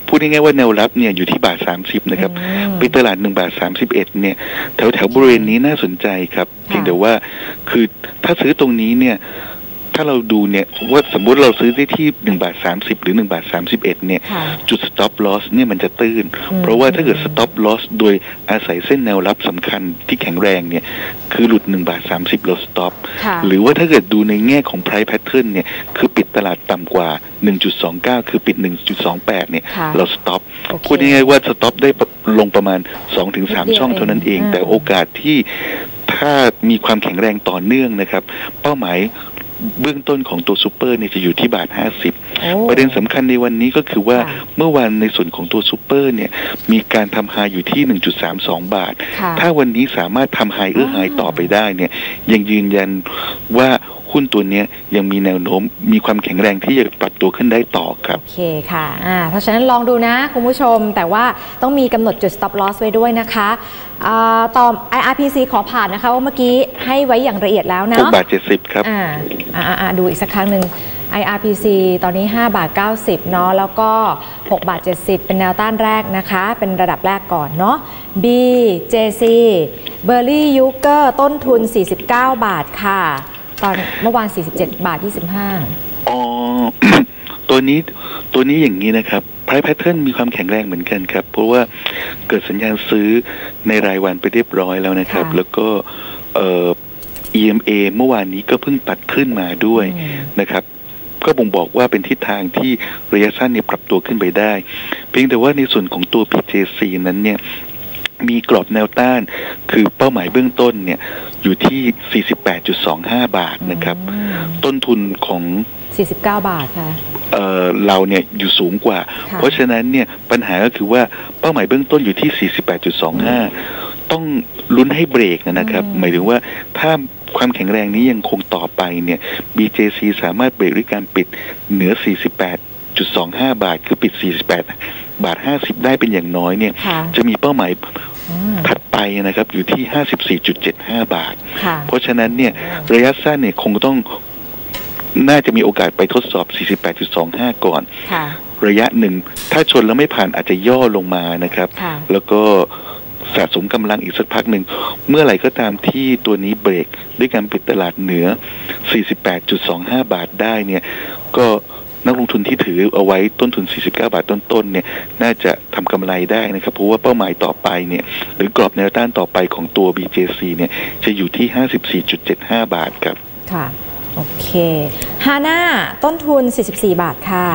พูดง่ายๆว่าแนวรับเนี่ยอยู่ที่บาทสามสิบนะครับไปตลาดหนึ่งบาทสามสิบเอ็ดเนี่ยแถวแถวบริเวณนี้น่าสนใจครับเพียงแต่ว่าคือถ้าซื้อตรงนี้เนี่ยถ้าเราดูเนี่ยว่าสมมุติเราซื้อได้ที่หนึ่งบาทสามสิบหรือหนึ่งบาทสามสิบเอ็ดเนี่ยจุด stop loss เนี่ยมันจะตื้นเพราะว่าถ้าเกิด stop loss โดยอาศัยเส้นแนวรับสำคัญที่แข็งแรงเนี่ยคือหลุดหนึ่งบาทสามสิบเรา stop หรือว่าถ้าเกิดดูในแง่ของ price pattern เนี่ยคือปิดตลาดต่ำกว่า หนึ่งจุดสองเก้า คือปิด หนึ่งจุดสองแปด เนี่ยเรา stop พูดง่ายๆว่า stop ได้ลงประมาณ สองถึงสาม ช่องเท่านั้นเองแต่โอกาสที่ถ้ามีความแข็งแรงต่อเนื่องนะครับเป้าหมายเบื้องต้นของตัวซูเปอร์เนี่ยจะอยู่ที่บาทห้าสิบประเด็นสำคัญในวันนี้ก็คือว่าเมื่อวานในส่วนของตัวซูเปอร์เนี่ยมีการทำไฮอยู่ที่ หนึ่งจุดสามสอง บาทถ้าวันนี้สามารถทำไฮเอื้อไฮต่อไปได้เนี่ยยังยืนยันว่าหุ้นตัวนี้ยังมีแนวโน้มมีความแข็งแรงที่จะปรับตัวขึ้นได้ต่อครับโอเคค่ะอ่าเพราะฉะนั้นลองดูนะคุณผู้ชมแต่ว่าต้องมีกำหนดจุด stop loss ไว้ด้วยนะคะอ่าต่อ ไอ อาร์ พี ซี ขอผ่านนะคะว่าเมื่อกี้ให้ไว้อย่างละเอียดแล้วนะหกบาทเจ็ดสิบครับอ่าอ่าอ่าดูอีกสักครั้งหนึ่ง ไอ อาร์ พี ซี ตอนนี้ห้าบาทเก้าสิบเนาะแล้วก็หกบาทเจ็ดสิบเป็นแนวต้านแรกนะคะเป็นระดับแรกก่อนเนาะ B เจ ซี เบอร์รี่ยูเกอร์ต้นทุนสี่สิบเก้าบาทค่ะตอนเมื่อวานสี่สิบเจ็ดบาทยี่สิบห้าอ๋อ ตัวนี้ตัวนี้อย่างนี้นะครับ price pattern มีความแข็งแรงเหมือนกันครับเพราะว่าเกิดสัญญาณซื้อในรายวันไปเรียบร้อยแล้วนะครับแล้วก็เอ่อ อี เอ็ม เอ เมื่อวานนี้ก็เพิ่งตัดขึ้นมาด้วยนะครับก็บ่งบอกว่าเป็นทิศทางที่ระยะสั้นเนี่ยปรับตัวขึ้นไปได้เพียงแต่ว่าในส่วนของตัว พี เจ ซี นั้นเนี่ยมีกรอบแนวต้านคือเป้าหมายเบื้องต้นเนี่ยอยู่ที่ สี่สิบแปดจุดสองห้า บาทนะครับต้นทุนของสี่สิบเก้าบาทค่ะเอ่อเราเนี่ยอยู่สูงกว่าเพราะฉะนั้นเนี่ยปัญหาก็คือว่าเป้าหมายเบื้องต้นอยู่ที่ สี่สิบแปดจุดสองห้า ต้องลุ้นให้เบรกนะครับหมายถึงว่าถ้าความแข็งแรงนี้ยังคงต่อไปเนี่ย บี เจ ซี สามารถเบรกด้วยการปิดเหนือ สี่สิบแปดจุดสองห้า บาทคือปิด สี่สิบแปดบาทห้าสิบได้เป็นอย่างน้อยเนี่ยจะมีเป้าหมายถัดไปนะครับอยู่ที่ ห้าสิบสี่จุดเจ็ดห้า บาทเพราะฉะนั้นเนี่ยระยะสั้นเนี่ยคงต้องน่าจะมีโอกาสไปทดสอบ สี่สิบแปดจุดสองห้า ก่อนระยะหนึ่งถ้าชนแล้วไม่ผ่านอาจจะย่อลงมานะครับแล้วก็สะสมกำลังอีกสักพักหนึ่งเมื่อไหร่ก็ตามที่ตัวนี้เบรกด้วยการปิดตลาดเหนือ สี่สิบแปดจุดสองห้า บาทได้เนี่ยก็นักลงทุนที่ถือเอาไว้ต้นทุนสี่สิบเก้าบาทต้นๆเนี่ยน่าจะทำกำไรได้นะครับเพราะว่าเป้าหมายต่อไปเนี่ยหรือกรอบแนวต้านต่อไปของตัว บี เจ ซี เนี่ยจะอยู่ที่ ห้าสิบสี่จุดเจ็ดห้า บาทครับค่ะโอเคฮาน่าต้นทุนสี่สิบสี่บาทค่ะ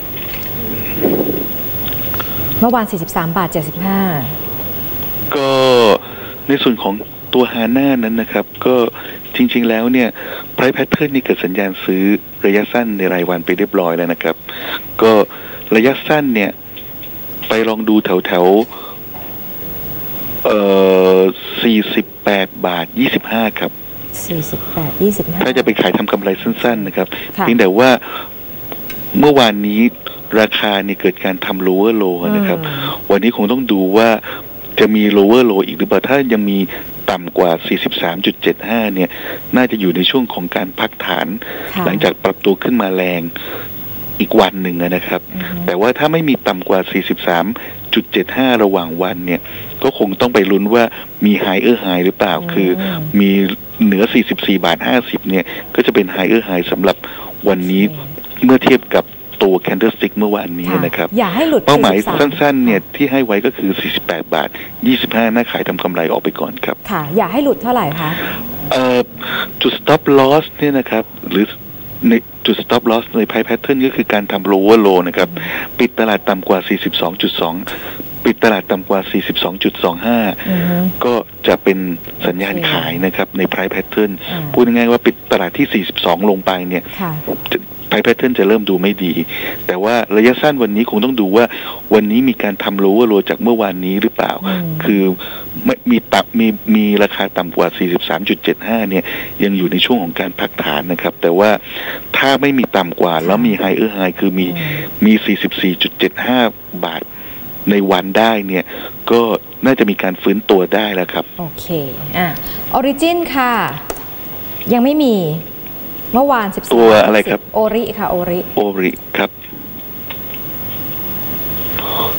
เมื่อวานสี่สิบสามบาทเจ็ดสิบห้าก็ในส่วนของตัวฮาน่านั้นนะครับก็จริงๆแล้วเนี่ย price pattern นี่เกิดสัญญาณซื้อระยะสั้นในรายวันไปเรียบร้อยแล้วนะครับก็ระยะสั้นเนี่ยไปลองดูแถวแถวเอ่อสี่สิบแปดบาทยี่สิบห้าครับสี่สิบแปดยี่สิบห้าถ้าจะไปขายทำกำไรสั้นๆนะครับเพียงแต่ว่าเมื่อวานนี้ราคานี่เกิดการทำ lower low นะครับวันนี้คงต้องดูว่าจะมี lower low อีกหรือเปล่าถ้ายังมีต่ำกว่า สี่สิบสามจุดเจ็ดห้า เนี่ยน่าจะอยู่ในช่วงของการพักฐานหลังจากปรับตัวขึ้นมาแรงอีกวันหนึ่งนะครับแต่ว่าถ้าไม่มีต่ำกว่า สี่สิบสามจุดเจ็ดห้า ระหว่างวันเนี่ยก็คงต้องไปลุ้นว่ามีไฮเออร์ไฮหรือเปล่าคือมีเหนือสี่สิบสี่บาทห้าสิบเนี่ยก็จะเป็นไฮเออร์ไฮสำหรับวันนี้เมื่อเทียบกับตัว candlestick เมื่อวานนี้นะครับอย่าให้หลุดเป้าหมายสั้นๆเนี่ยที่ให้ไว้ก็คือสี่สิบแปดบาทยี่สิบห้าน่าขายทำกำไรออกไปก่อนครับค่ะอย่าให้หลุดเท่าไหร่คะเอ่อจุด stop loss เนี่ยนะครับหรือในจุด stop loss ใน price pattern ก็คือการทำ lower low นะครับปิดตลาดต่ำกว่า สี่สิบสองจุดสอง ปิดตลาดต่ำกว่า สี่สิบสองจุดสองห้า ก็จะเป็นสัญญาณขายนะครับใน price pattern พูดง่ายๆว่าปิดตลาดที่สี่สิบสองลงไปเนี่ยprice pattern จะเริ่มดูไม่ดีแต่ว่าระยะสั้นวันนี้คงต้องดูว่าวันนี้มีการทำ lower low จากเมื่อวานนี้หรือเปล่าคือมีตับมีมีราคาต่ำกว่า สี่สิบสามจุดเจ็ดห้า เนี่ยยังอยู่ในช่วงของการพักฐานนะครับแต่ว่าถ้าไม่มีต่ำกว่าแล้วมี higher high คือมีมี สี่สิบสี่จุดเจ็ดห้า บาทในวันได้เนี่ยก็น่าจะมีการฟื้นตัวได้แล้วครับโอเคอ่ะ Origin ค่ะยังไม่มีเมื่อวานสิบสองตัวอะไรครับโอริค่ะโอริโอริครับ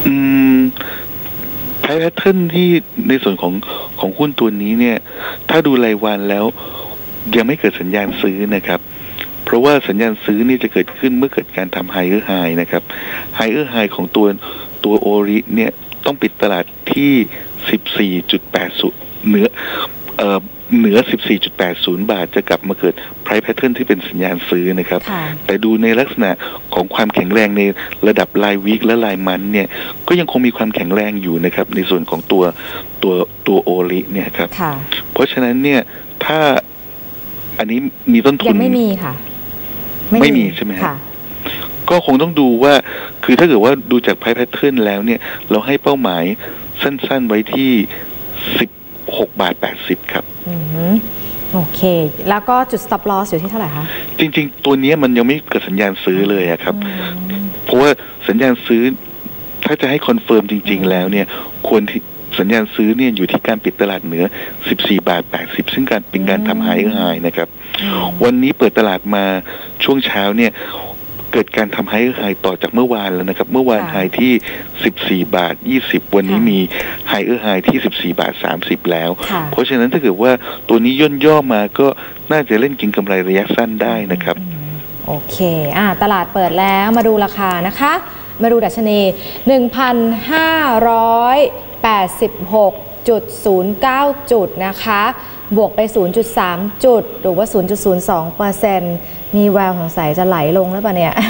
อืมไพร์แพทเทิร์นที่ในส่วนของของหุ้นตัวนี้เนี่ยถ้าดูรายวันแล้วยังไม่เกิดสัญญาณซื้อนะครับเพราะว่าสัญญาณซื้อนี่จะเกิดขึ้นเมื่อเกิดการทำไฮเออร์ไฮนะครับไฮเออร์ไฮของตัวตัวโอริเนี่ยต้องปิดตลาดที่ สิบสี่จุดแปดศูนย์ เหนือเอ่อเหนือ สิบสี่จุดแปดศูนย์ บาทจะกลับมาเกิด price pattern ที่เป็นสัญญาณซื้อนะครับแต่ดูในลักษณะของความแข็งแรงในระดับรายวีคและรายมันเนี่ยก็ยังคงมีความแข็งแรงอยู่นะครับในส่วนของตัวตัวตัวโอริเนี่ยครับเพราะฉะนั้นเนี่ยถ้าอันนี้มีต้นทุนยังไม่มีค่ะไม่มีใช่ไหมครับก็คงต้องดูว่าคือถ้าเกิดว่าดูจาก price pattern แล้วเนี่ยเราให้เป้าหมายสั้นๆไว้ที่สิบหกบาทแปดสิบครับอือโอเคแล้วก็จุด stop loss อยู่ที่เท่าไหร่คะจริงๆตัวนี้มันยังไม่เกิดสัญญาณซื้อเลยอะครับเพราะว่าสัญญาณซื้อถ้าจะให้คอนเฟิร์มจริงๆแล้วเนี่ยควรที่สัญญาณซื้อเนี่ยอยู่ที่การปิดตลาดเหนือสิบสี่บาทแปดสิบซึ่งการเป็นการทำไฮไฮนะครับวันนี้เปิดตลาดมาช่วงเช้าเนี่ยเกิดการทำไฮไฮต่อจากเมื่อวานแล้วนะครับเมื่อวานไฮที่สิบสี่บาทยี่สิบวันนี้มีไฮเออร์ไฮที่สิบสี่บาทสามสิบแล้วเพราะฉะนั้นถ้าเกิดว่าตัวนี้ย่นย่อมาก็น่าจะเล่นกินกำไรระยะสั้นได้นะครับโอเคอ่าตลาดเปิดแล้วมาดูราคานะคะมาดูดัชนี หนึ่งพันห้าร้อยแปดสิบหกจุดศูนย์เก้า จุดนะคะบวกไป ศูนย์จุดสาม จุดหรือว่า ศูนย์จุดศูนย์สองเปอร์เซ็นต์ มีแววสงสัยจะไหลลงแล้วป่ะเนี่ย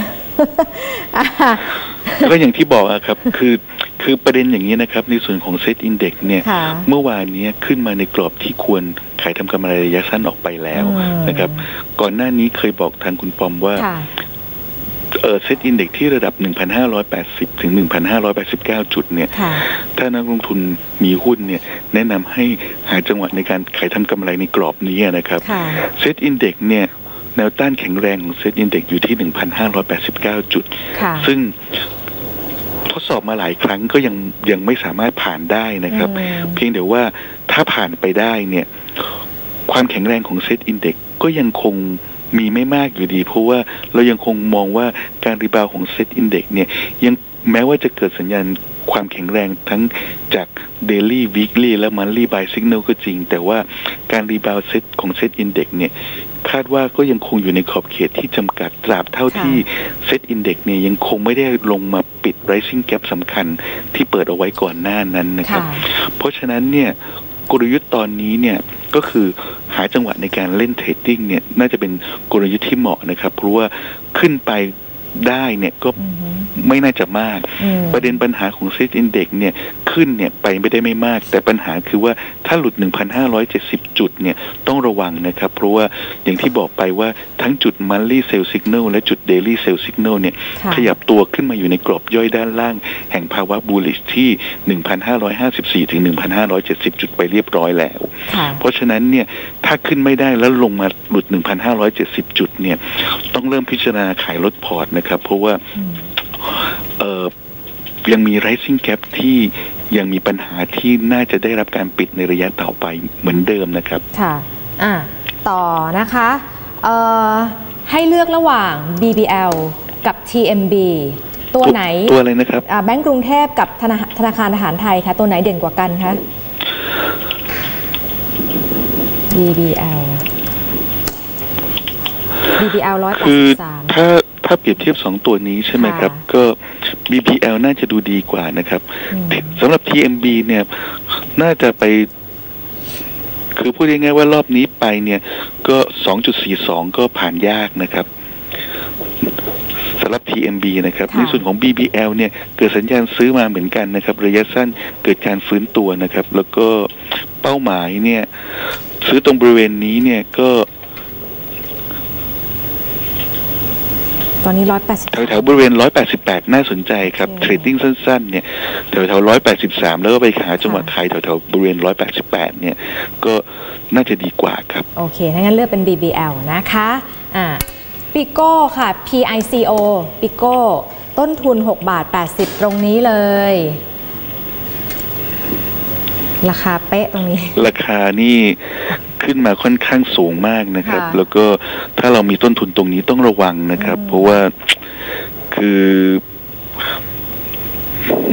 ก็อย่างที่บอกอะครับคือคือประเด็นอย่างนี้นะครับในส่วนของเซตอินเด็กซ์เนี่ยเมื่อวานนี้ขึ้นมาในกรอบที่ควรขายทำกำไรระยะสั้นออกไปแล้วนะครับก่อนหน้านี้เคยบอกทางคุณปอมว่าเออเซตอินเด็กซ์ที่ระดับ หนึ่งพันห้าร้อยแปดสิบ ถึง หนึ่งพันห้าร้อยแปดสิบเก้า จุดเนี่ยถ้านักลงทุนมีหุ้นเนี่ยแนะนำให้หาจังหวะในการขายทำกำไรในกรอบนี้นะครับเซตอินเด็กซ์เนี่ยแนวต้านแข็งแรงของเซ็ตอินเด็กซ์อยู่ที่ หนึ่งพันห้าร้อยแปดสิบเก้า จุดซึ่งทดสอบมาหลายครั้งก็ยังยังไม่สามารถผ่านได้นะครับเพียงแต่ว่าถ้าผ่านไปได้เนี่ยความแข็งแรงของเซ็ตอินเด็กซ์ก็ยังคงมีไม่มากอยู่ดีเพราะว่าเรายังคงมองว่าการรีบาวของเซ็ตอินเด็กซ์เนี่ยยังแม้ว่าจะเกิดสัญญาณความแข็งแรงทั้งจาก Daily Weekly และ Monthly Buy Signal ก็จริงแต่ว่าการรีบาวเซ็ตของเซ็ตอินเด็กซ์เนี่ยคาดว่าก็ยังคงอยู่ในขอบเขตที่จำกัดตราบเท่าที่เซ็ตอินเด็กซ์เนี่ยยังคงไม่ได้ลงมาปิด Rising Gap สำคัญที่เปิดเอาไว้ก่อนหน้านั้นนะครับเพราะฉะนั้นเนี่ยกลยุทธ์ตอนนี้เนี่ยก็คือหาจังหวะในการเล่นเทรดดิ้งเนี่ยน่าจะเป็นกลยุทธ์ที่เหมาะนะครับเพราะว่าขึ้นไปได้เนี่ยก็ไม่น่าจะมากประเด็นปัญหาของเซ็ตอินเด็กซ์เนี่ยขึ้นเนี่ยไปไม่ได้ไม่มากแต่ปัญหาคือว่าถ้าหลุด หนึ่งพันห้าร้อยเจ็ดสิบ จุดเนี่ยต้องระวังนะครับเพราะว่าอย่างที่บอกไปว่าทั้งจุด Monthly Sell Signal และจุด Daily Sell Signal เนี่ยขยับตัวขึ้นมาอยู่ในกรอบย่อยด้านล่างแห่งภาวะ bullish ที่ หนึ่งพันห้าร้อยห้าสิบสี่ ถึง หนึ่งพันห้าร้อยเจ็ดสิบ จุดไปเรียบร้อยแล้วเพราะฉะนั้นเนี่ยถ้าขึ้นไม่ได้แล้วลงมาหลุด หนึ่งพันห้าร้อยเจ็ดสิบ จุดเนี่ยต้องเริ่มพิจารณาขายลดพอร์ตนะครับเพราะว่าเอ่อยังมี rising gap ที่ยังมีปัญหาที่น่าจะได้รับการปิดในระยะต่อไปเหมือนเดิมนะครับค่ะอ่ะต่อนะคะเอ่อให้เลือกระหว่าง บี บี แอล กับ ที เอ็ม บี ตัวไหนตัวอะไรนะครับอ่าแบงก์กรุงเทพกับธนาธนาคารทหารไทยค่ะตัวไหนเด่นกว่ากันคะ บี บี แอล บี บี แอล หนึ่งร้อยแปดสิบสามคือถ้าถ้าเปรียบเทียบสองตัวนี้ใช่ไหมครับก็ บี บี แอล น่าจะดูดีกว่านะครับสำหรับ ที เอ็ม บี เนี่ยน่าจะไปคือพูดง่ายๆว่ารอบนี้ไปเนี่ยก็ สองจุดสี่สอง ก็ผ่านยากนะครับสำหรับ ที เอ็ม บี นะครับในส่วนของ บี บี แอล เนี่ยเกิดสัญญาณซื้อมาเหมือนกันนะครับระยะสั้นเกิดการฟื้นตัวนะครับแล้วก็เป้าหมายเนี่ยซื้อตรงบริเวณนี้เนี่ยก็ตอนนี้หนึ่งร้อยแปดสิบแถวๆบริเวณหนึ่งร้อยแปดสิบแปดน่าสนใจครับเทรดดิ้งสั้นๆเนี่ยแถวๆหนึ่งร้อยแปดสิบสามแล้วก็ไปหาจังหวะขายแถวๆบริเวณหนึ่งร้อยแปดสิบแปดเนี่ยก็น่าจะดีกว่าครับโอเคถ้างั้นเลือกเป็น บี บี แอล นะคะอ่าปิโก้ค่ะ พี ไอ ซี โอ ปิโก้ต้นทุนหกบาทแปดสิบตรงนี้เลยราคาเป๊ะตรงนี้ราคานี่ขึ้นมาค่อนข้างสูงมากนะครับแล้วก็ถ้าเรามีต้นทุนตรงนี้ต้องระวังนะครับเพราะว่าคือ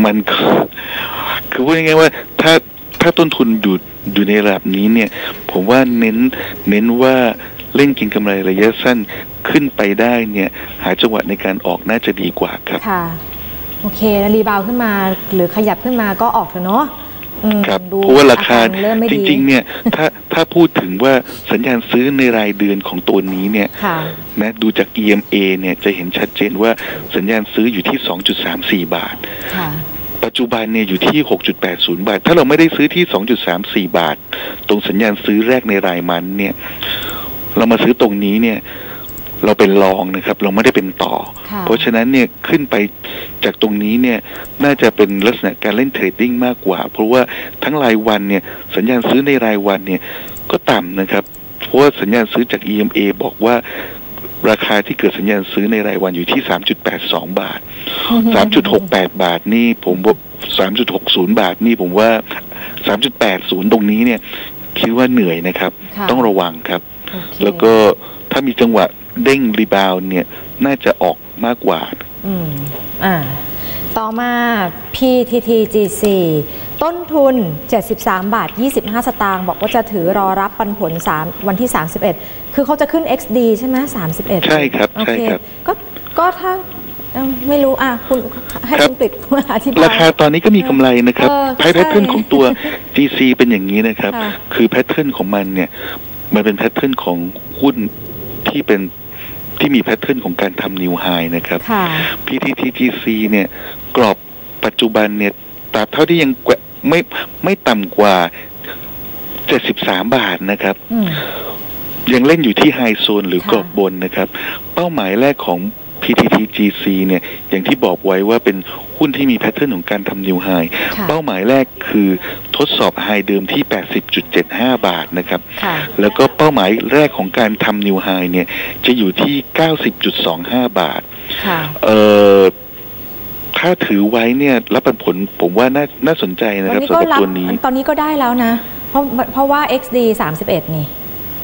มันก็คือพูดง่ายๆว่าถ้าถ้าต้นทุนอยู่อยู่ในระดับนี้เนี่ยผมว่าเน้นเน้นว่าเล่นกินกำไรระยะสั้นขึ้นไปได้เนี่ยหาจังหวะในการออกน่าจะดีกว่าครับค่ะโอเคแล้วรีบาวขึ้นมาหรือขยับขึ้นมาก็ออกเถอะเนาะครับเพราะว่าราคาจริงๆเนี่ยถ้าถ้าพูดถึงว่าสัญญาณซื้อในรายเดือนของตัวนี้เนี่ยนะดูจาก อี เอ็ม เอ เนี่ยจะเห็นชัดเจนว่าสัญญาณซื้ออยู่ที่ สองจุดสามสี่ บาทปัจจุบันเนี่ยอยู่ที่ หกจุดแปดศูนย์ บาทถ้าเราไม่ได้ซื้อที่ สองจุดสามสี่ บาทตรงสัญญาณซื้อแรกในรายมันเนี่ยเรามาซื้อตรงนี้เนี่ยเราเป็นรองนะครับเราไม่ได้เป็นต่อเพราะฉะนั้นเนี่ยขึ้นไปจากตรงนี้เนี่ยน่าจะเป็นลักษณะการเล่นเทรดดิ้งมากกว่าเพราะว่าทั้งรายวันเนี่ยสัญญาณซื้อในรายวันเนี่ยก็ต่ำนะครับเพราะว่าสัญญาณซื้อจาก อี เอ็ม เอ บอกว่าราคาที่เกิดสัญญาณซื้อในรายวันอยู่ที่ สามจุดแปดสอง บาท สามจุดหกแปด บาทนี่ผมว่า สามจุดหกศูนย์ บาทนี่ผมว่า สามจุดแปดศูนย์ ตรงนี้เนี่ยคิดว่าเหนื่อยนะครับต้องระวังครับแล้วก็ถ้ามีจังหวะเด้งรีบาวเนี่ยน่าจะออกมากกว่าอืมอ่าต่อมา พี ที ที จี ซี ต้นทุนเจ็ดสิบสามบาทยี่สิบห้าสตางค์บอกว่าจะถือรอรับปันผลสามวันที่สามสิบเอ็ดคือเขาจะขึ้น เอ็กซ์ ดี ใช่ไหมสามสิบเอ็ดใช่ครับใช่ครับก็ก็ถ้าไม่รู้อ่ะคุณให้คุณปิดอธิบายราคาตอนนี้ก็มีกำไรนะครับไพ่แพทเทิร์นของตัว จี ซี เป็นอย่างนี้นะครับคือแพทเทิร์นของมันเนี่ยมันเป็นแพทเทิร์นของหุ้นที่เป็นที่มีแพทเทิร์นของการทำนิวไฮนะครับ พี ที ที จี ซี เนี่ยกรอบปัจจุบันเนี่ยตราบเท่าที่ยังไม่ไม่ต่ำกว่าเจ็ดสิบสามบาทนะครับยังเล่นอยู่ที่ไฮโซนหรือกรอบบนนะครับเป้าหมายแรกของ พี ที ที จี ซี เนี่ยอย่างที่บอกไว้ว่าเป็นหุ้นที่มีแพทเทิร์นของการทำนิวไฮเป้าหมายแรกคือทดสอบไฮเดิมที่ แปดสิบจุดเจ็ดห้า บาทนะครับแล้วก็เป้าหมายแรกของการทำนิวไฮเนี่ยจะอยู่ที่ เก้าสิบจุดสองห้า บาทเอ่อถ้าถือไว้เนี่ยรับผลผมว่าน่าน่าสนใจนะครับสำหรับตัวนี้ตอนนี้ก็ได้แล้วนะเพราะเพราะว่า เอ็กซ์ ดี สามสิบเอ็ดนี่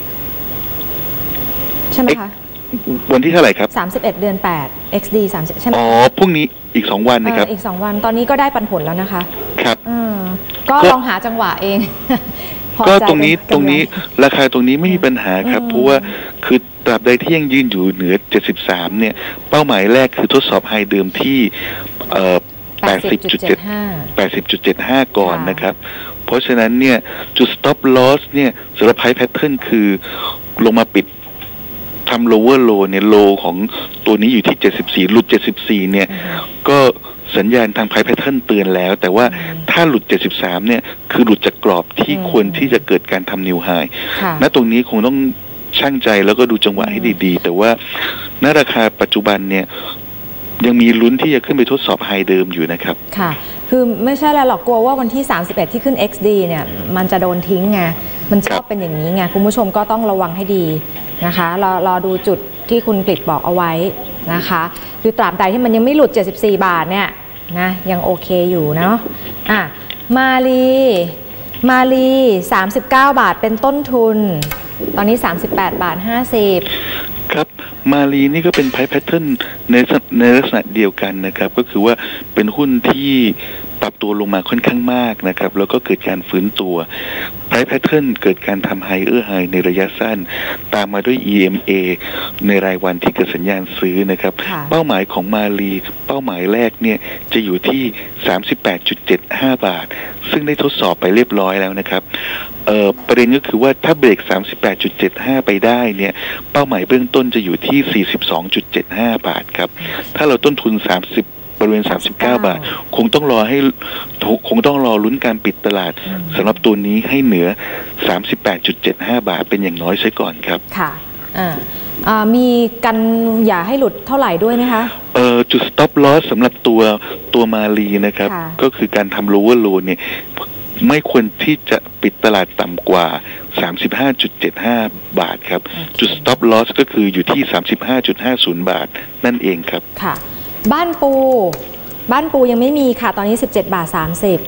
ใช่ไหมคะวันที่เท่าไหร่ครับสามสิบเอ็ดเดือนแปด เอ็กซ์ ดี สามสิบใช่ไหมอ๋อพรุ่งนี้อีกสองวันนะครับอีกสองวันตอนนี้ก็ได้ปันผลแล้วนะคะครับก็ลองหาจังหวะเองก็ตรงนี้ตรงนี้ราคาตรงนี้ไม่มีปัญหาครับเพราะว่าคือตราบใดที่ยังยืนอยู่เหนือเจ็ดสิบสามเนี่ยเป้าหมายแรกคือทดสอบไฮเดิมที่เอ่อ แปดสิบจุดเจ็ดห้า แปดสิบจุดเจ็ดห้า ก่อนนะครับเพราะฉะนั้นเนี่ยจุด stop loss เนี่ยสำหรับไพ่แพทเทิร์นคือลงมาปิดทำ lower low เนี่ย low ของตัวนี้อยู่ที่เจ็ดสิบสี่หลุดเจ็ดสิบสี่เนี่ยก็สัญญาณทางไพ่แพทเทิร์นเตือนแล้วแต่ว่าถ้าหลุดเจ็ดสิบสามเนี่ยคือหลุดจากกรอบที่ควรที่จะเกิดการทำนิวไฮณตรงนี้คงต้องชั่งใจแล้วก็ดูจังหวะให้ดีๆแต่ว่าณราคาปัจจุบันเนี่ยยังมีลุ้นที่จะขึ้นไปทดสอบไฮเดิมอยู่นะครับค่ะคือไม่ใช่แล้วหรอกกลัวว่าวันที่สามสิบเอ็ดที่ขึ้น เอ็กซ์ ดี เนี่ยมันจะโดนทิ้งไงมันชอบเป็นอย่างนี้ไงคุณผู้ชมก็ต้องระวังให้ดีนะคะรอรอดูจุดที่คุณกฤษบอกเอาไว้นะคะคือตราบใดที่มันยังไม่หลุดเจ็ดสิบสี่บาทเนี่ยนะยังโอเคอยู่เนาะอ่ะมาลีมาลีสามสิบเก้าบาทเป็นต้นทุนตอนนี้สามสิบแปดบาทห้าสิบครับมาลีนี่ก็เป็นไพ่แพทเทิร์นในในลักษณะเดียวกันนะครับก็คือว่าเป็นหุ้นที่ปรับตัวลงมาค่อนข้างมากนะครับแล้วก็เกิดการฟื้นตัวไพ่แพทเทิร์นเกิดการทำไฮเออร์ไฮในระยะสั้นตามมาด้วย อี เอ็ม เอ ในรายวันที่เกิดสัญญาณซื้อนะครับเป้าหมายของมาลีเป้าหมายแรกเนี่ยจะอยู่ที่ สามสิบแปดจุดเจ็ดห้า บาทซึ่งได้ทดสอบไปเรียบร้อยแล้วนะครับเอ่อประเด็นก็คือว่าถ้าเบรก สามสิบแปดจุดเจ็ดห้า ไปได้เนี่ยเป้าหมายเบื้องต้นจะอยู่ที่ สี่สิบสองจุดเจ็ดห้า บาทครับถ้าเราต้นทุนสามสิบบริเวณสามสิบเก้าบาทคงต้องรอให้คงต้องรอลุ้นการปิดตลาดสำหรับตัวนี้ให้เหนือ สามสิบแปดจุดเจ็ดห้า บาทเป็นอย่างน้อยใช่ก่อนครับค่ะอ่าอ่ามีกันอย่าให้หลุดเท่าไหร่ด้วยไหมคะเอ่อจุด stop loss สำหรับตัวตัวมาลีนะครับก็คือการทำ lower low เนี่ยไม่ควรที่จะปิดตลาดต่ำกว่า สามสิบห้าจุดเจ็ดห้า บาทครับจุด stop loss ก็คืออยู่ที่ สามสิบห้าจุดห้าศูนย์ บาทนั่นเองครับค่ะบ้านปูบ้านปูยังไม่มีค่ะตอนนี้สิบเจ็ดบาทสามสิบ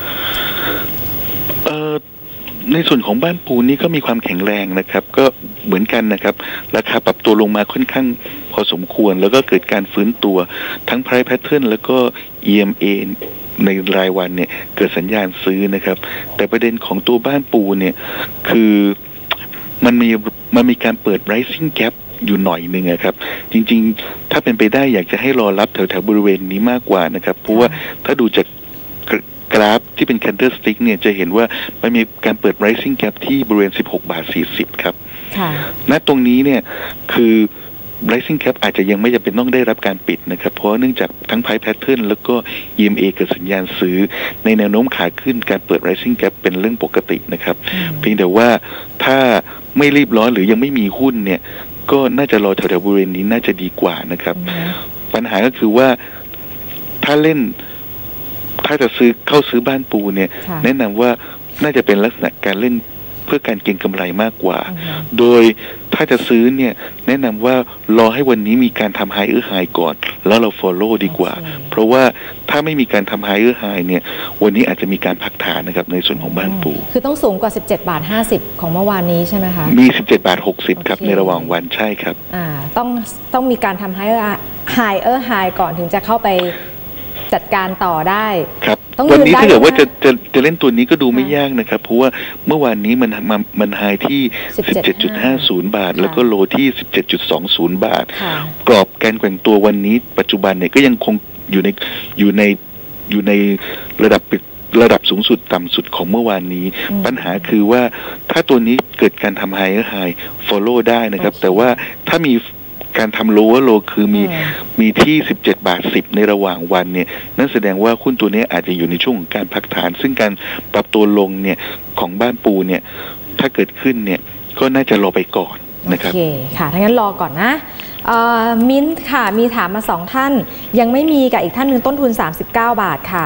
เอ่อในส่วนของบ้านปูนี้ก็มีความแข็งแรงนะครับก็เหมือนกันนะครับราคาปรับตัวลงมาค่อนข้างพอสมควรแล้วก็เกิดการฟื้นตัวทั้ง price pattern แล้วก็ อี เอ็ม เอในรายวันเนี่ยเกิดสัญญาณซื้อนะครับแต่ประเด็นของตัวบ้านปูเนี่ยคือมันมีมันมีการเปิด rising gap อยู่หน่อยหนึ่งครับจริงๆถ้าเป็นไปได้อยากจะให้รอรับแถวๆบริเวณนี้มากกว่านะครับเพราะว่าถ้าดูจากกราฟที่เป็น candlestick เนี่ยจะเห็นว่ามันมีการเปิด rising gap ที่บริเวณสิบหกบาทสี่สิบครับณตรงนี้เนี่ยคือ rising gap อาจจะยังไม่จำเป็นต้องได้รับการปิดนะครับเพราะเนื่องจากทั้ง price pattern แล้วก็ อี เอ็ม เอ เกิดสัญญาณซื้อในแนวโน้มขาขึ้นการเปิด rising gap เป็นเรื่องปกตินะครับเพียงแต่ว่าถ้าไม่รีบร้อนหรือยังไม่มีหุ้นเนี่ยก็น่าจะรอแถวๆบริเวณนี้น่าจะดีกว่านะครับปัญหาก็คือว่าถ้าเล่นถ้าจะซื้อเข้าซื้อบ้านปูเนี่ยแนะนำว่าน่าจะเป็นลักษณะการเล่นเพื่อการเก็งกำไรมากกว่าโดยถ้าจะซื้อเนี่ยแนะนำว่ารอให้วันนี้มีการทำไฮเออร์ไฮก่อนแล้วเรา follow ดีกว่าเพราะว่าถ้าไม่มีการทำไฮเออร์ไฮเนี่ยวันนี้อาจจะมีการพักฐานนะครับในส่วนของบ้านปูคือต้องสูงกว่าสิบเจ็ดบาทห้าสิบของเมื่อวานนี้ใช่ไหมคะมีสิบเจ็ดบาทหกสิบครับในระหว่างวันใช่ครับอ่าต้องต้องมีการทำไฮเออร์ไฮเออร์ไฮก่อนถึงจะเข้าไปจัดการต่อได้ครับวันนี้ถ้าเกิดว่าจะจะจะเล่นตัวนี้ก็ดูไม่ยากนะครับเพราะว่าเมื่อวานนี้มันมันมันไฮที่ สิบเจ็ดจุดห้าศูนย์ บาทแล้วก็โลที่ สิบเจ็ดจุดสองศูนย์ บาทกรอบการแกว่งตัววันนี้ปัจจุบันเนี่ยก็ยังคงอยู่ในอยู่ในอยู่ในระดับระดับสูงสุดต่ำสุดของเมื่อวานนี้ปัญหาคือว่าถ้าตัวนี้เกิดการทำไฮเออร์ไฮ follow ได้นะครับแต่ว่าถ้ามีการทำ lower low คือมีมีที่สิบเจ็ดบาทสิบในระหว่างวันเนี่ยนั่นแสดงว่าหุ้นตัวนี้อาจจะอยู่ในช่วงของการพักฐานซึ่งการปรับตัวลงเนี่ยของบ้านปูเนี่ยถ้าเกิดขึ้นเนี่ยก็น่าจะรอไปก่อนนะครับโอเคค่ะถ้างั้นรอก่อนนะมิ้นท์ค่ะมีถามมาสองท่านยังไม่มีกับอีกท่านหนึ่งต้นทุนสามสิบเก้าบาทค่ะ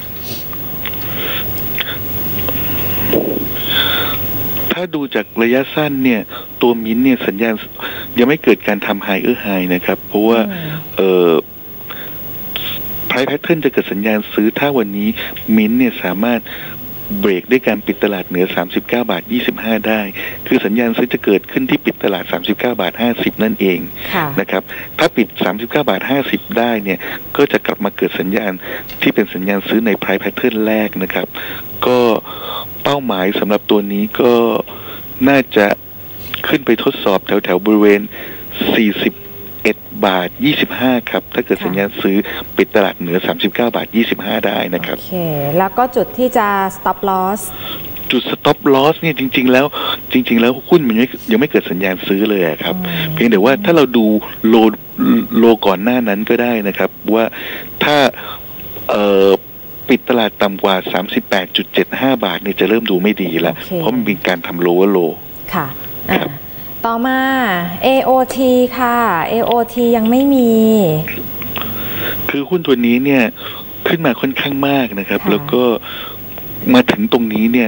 ถ้าดูจากระยะสั้นเนี่ยตัวมิ้นเนี่ยสัญญาณยังไม่เกิดการทำไฮเออร์ไฮนะครับเพราะว่าเอ่อ price pattern จะเกิดสัญญาณซื้อถ้าวันนี้มิ้นเนี่ยสามารถเบรกด้วยการปิดตลาดเหนือสามสิบเก้าบาทยี่สิบห้าได้คือสัญญาณซื้อจะเกิดขึ้นที่ปิดตลาดสามสิบเก้าบาทห้าสิบนั่นเองนะครับถ้าปิดสามสิบเก้าบาทห้าสิบได้เนี่ยก็จะกลับมาเกิดสัญญาณที่เป็นสัญญาณซื้อใน price pattern แรกนะครับก็เป้าหมายสำหรับตัวนี้ก็น่าจะขึ้นไปทดสอบแถวแถวบริเวณสี่สิบเอ็ดบาทยี่สิบห้าครับถ้าเกิดสัญญาณซื้อปิดตลาดเหนือสามสิบเก้าบาทยี่สิบห้าได้นะครับโอเคแล้วก็จุดที่จะ stop loss จุด stop loss เนี่ยจริงๆแล้วจริงๆแล้วหุ้นมันยังไม่เกิดสัญญาณซื้อเลยครับเพียงแต่ว่าถ้าเราดูโลโลก่อนหน้านั้นก็ได้นะครับว่าถ้าเอ่อปิดตลาดต่ำกว่า สามสิบแปดจุดเจ็ดห้า บาทเนี่ยจะเริ่มดูไม่ดีแล้ว okay. เพราะมันเป็นการทำ lower low ค่ะต่อมา เอ โอ ที ค่ะ เอ โอ ที ยังไม่มีคือหุ้นตัวนี้เนี่ยขึ้นมาค่อนข้างมากนะครับแล้วก็มาถึงตรงนี้เนี่ย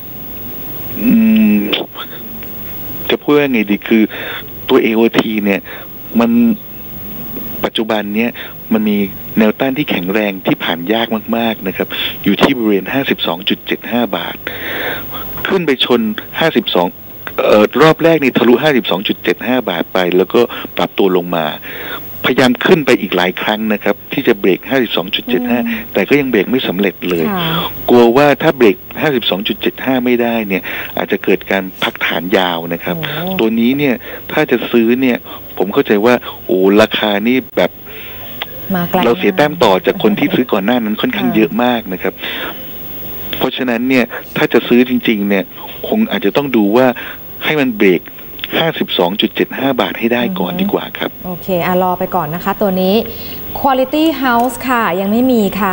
จะพูดว่าไงดีคือตัว เอ โอ ที เนี่ยมันปัจจุบันเนี่ยมันมีแนวต้านที่แข็งแรงที่ผ่านยากมากๆนะครับอยู่ที่บริเวณ ห้าสิบสองจุดเจ็ดห้า บาทขึ้นไปชนห้าสิบสองเอ่อรอบแรกนี่ทะลุ ห้าสิบสองจุดเจ็ดห้า บาทไปแล้วก็ปรับตัวลงมาพยายามขึ้นไปอีกหลายครั้งนะครับที่จะเบรก ห้าสิบสองจุดเจ็ดห้า แต่ก็ยังเบรกไม่สำเร็จเลยกลัวว่าถ้าเบรก ห้าสิบสองจุดเจ็ดห้า ไม่ได้เนี่ยอาจจะเกิดการพักฐานยาวนะครับตัวนี้เนี่ยถ้าจะซื้อเนี่ยผมเข้าใจว่าโอ้ราคานี่แบบเราเสียแต้มต่อจากคนที่ซื้อก่อนหน้านั้นค่อนข้างเยอะมากนะครับเพราะฉะนั้นเนี่ยถ้าจะซื้อจริงๆเนี่ยคงอาจจะต้องดูว่าให้มันเบรก ห้าสิบสองจุดเจ็ดห้า บาทให้ได้ก่อนดีกว่าครับโอเคอ่ะรอไปก่อนนะคะตัวนี้ Quality House ค่ะยังไม่มีค่ะ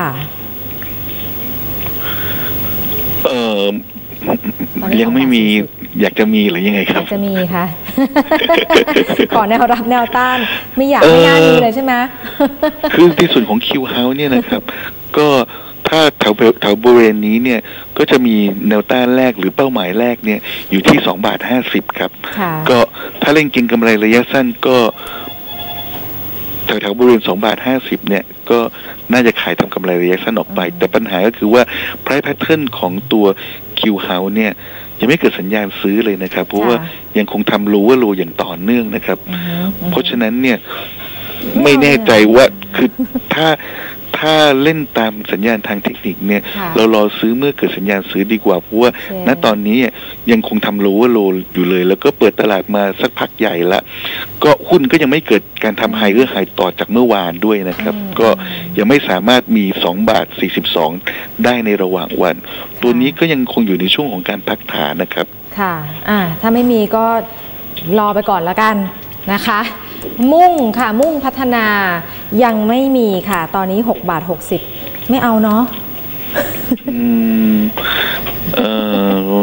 เอ่อยังไม่มีอยากจะมีหรือยังไงครับอยากจะมีค่ะก่อนแนวรับแนวต้านไม่อยากไม่น่ามีเลยใช่ไหมคือที่ส่วนของ Q House เนี่ยนะครับก็ถ้าแถวแถวบริเวณนี้เนี่ยก็จะมีแนวต้านแรกหรือเป้าหมายแรกเนี่ยอยู่ที่สองบาทห้าสิบครับก็ถ้าเล่นเก็งกำไรระยะสั้นก็แถวแถวบริเวณสองบาทห้าสิบเนี่ยก็น่าจะขายทำกำไรระยะสั้นออกไปแต่ปัญหาก็คือว่า price pattern ของตัว Q House เนี่ยยังไม่เกิดสัญญาณซื้อเลยนะครับเพราะว่ายังคงทำ lower low อย่างต่อเนื่องนะครับเพราะฉะนั้นเนี่ยไม่แน่ใจว่าคือถ้าถ้ถ้าเล่นตามสัญญาณทางเทคนิคเนี่ยเรารอซื้อเมื่อเกิดสัญญาณซื้อดีกว่าเพราะว่าณตอนนี้ยังคงทำโลว์โลอยู่เลยแล้วก็เปิดตลาดมาสักพักใหญ่ละก็หุ้นก็ยังไม่เกิดการทำไฮเออร์ไฮต่อจากเมื่อวานด้วยนะครับก็ยังไม่สามารถมีสองบาทสี่สิบสองได้ในระหว่างวันตัวนี้ก็ยังคงอยู่ในช่วงของการพักฐานนะครับค่ะอ่าถ้าไม่มีก็รอไปก่อนแล้วกันนะคะมุ่งค่ะมุ่งพัฒนายังไม่มีค่ะตอนนี้หกบาทหกสิบไม่เอาเนาะอืมเอ่อ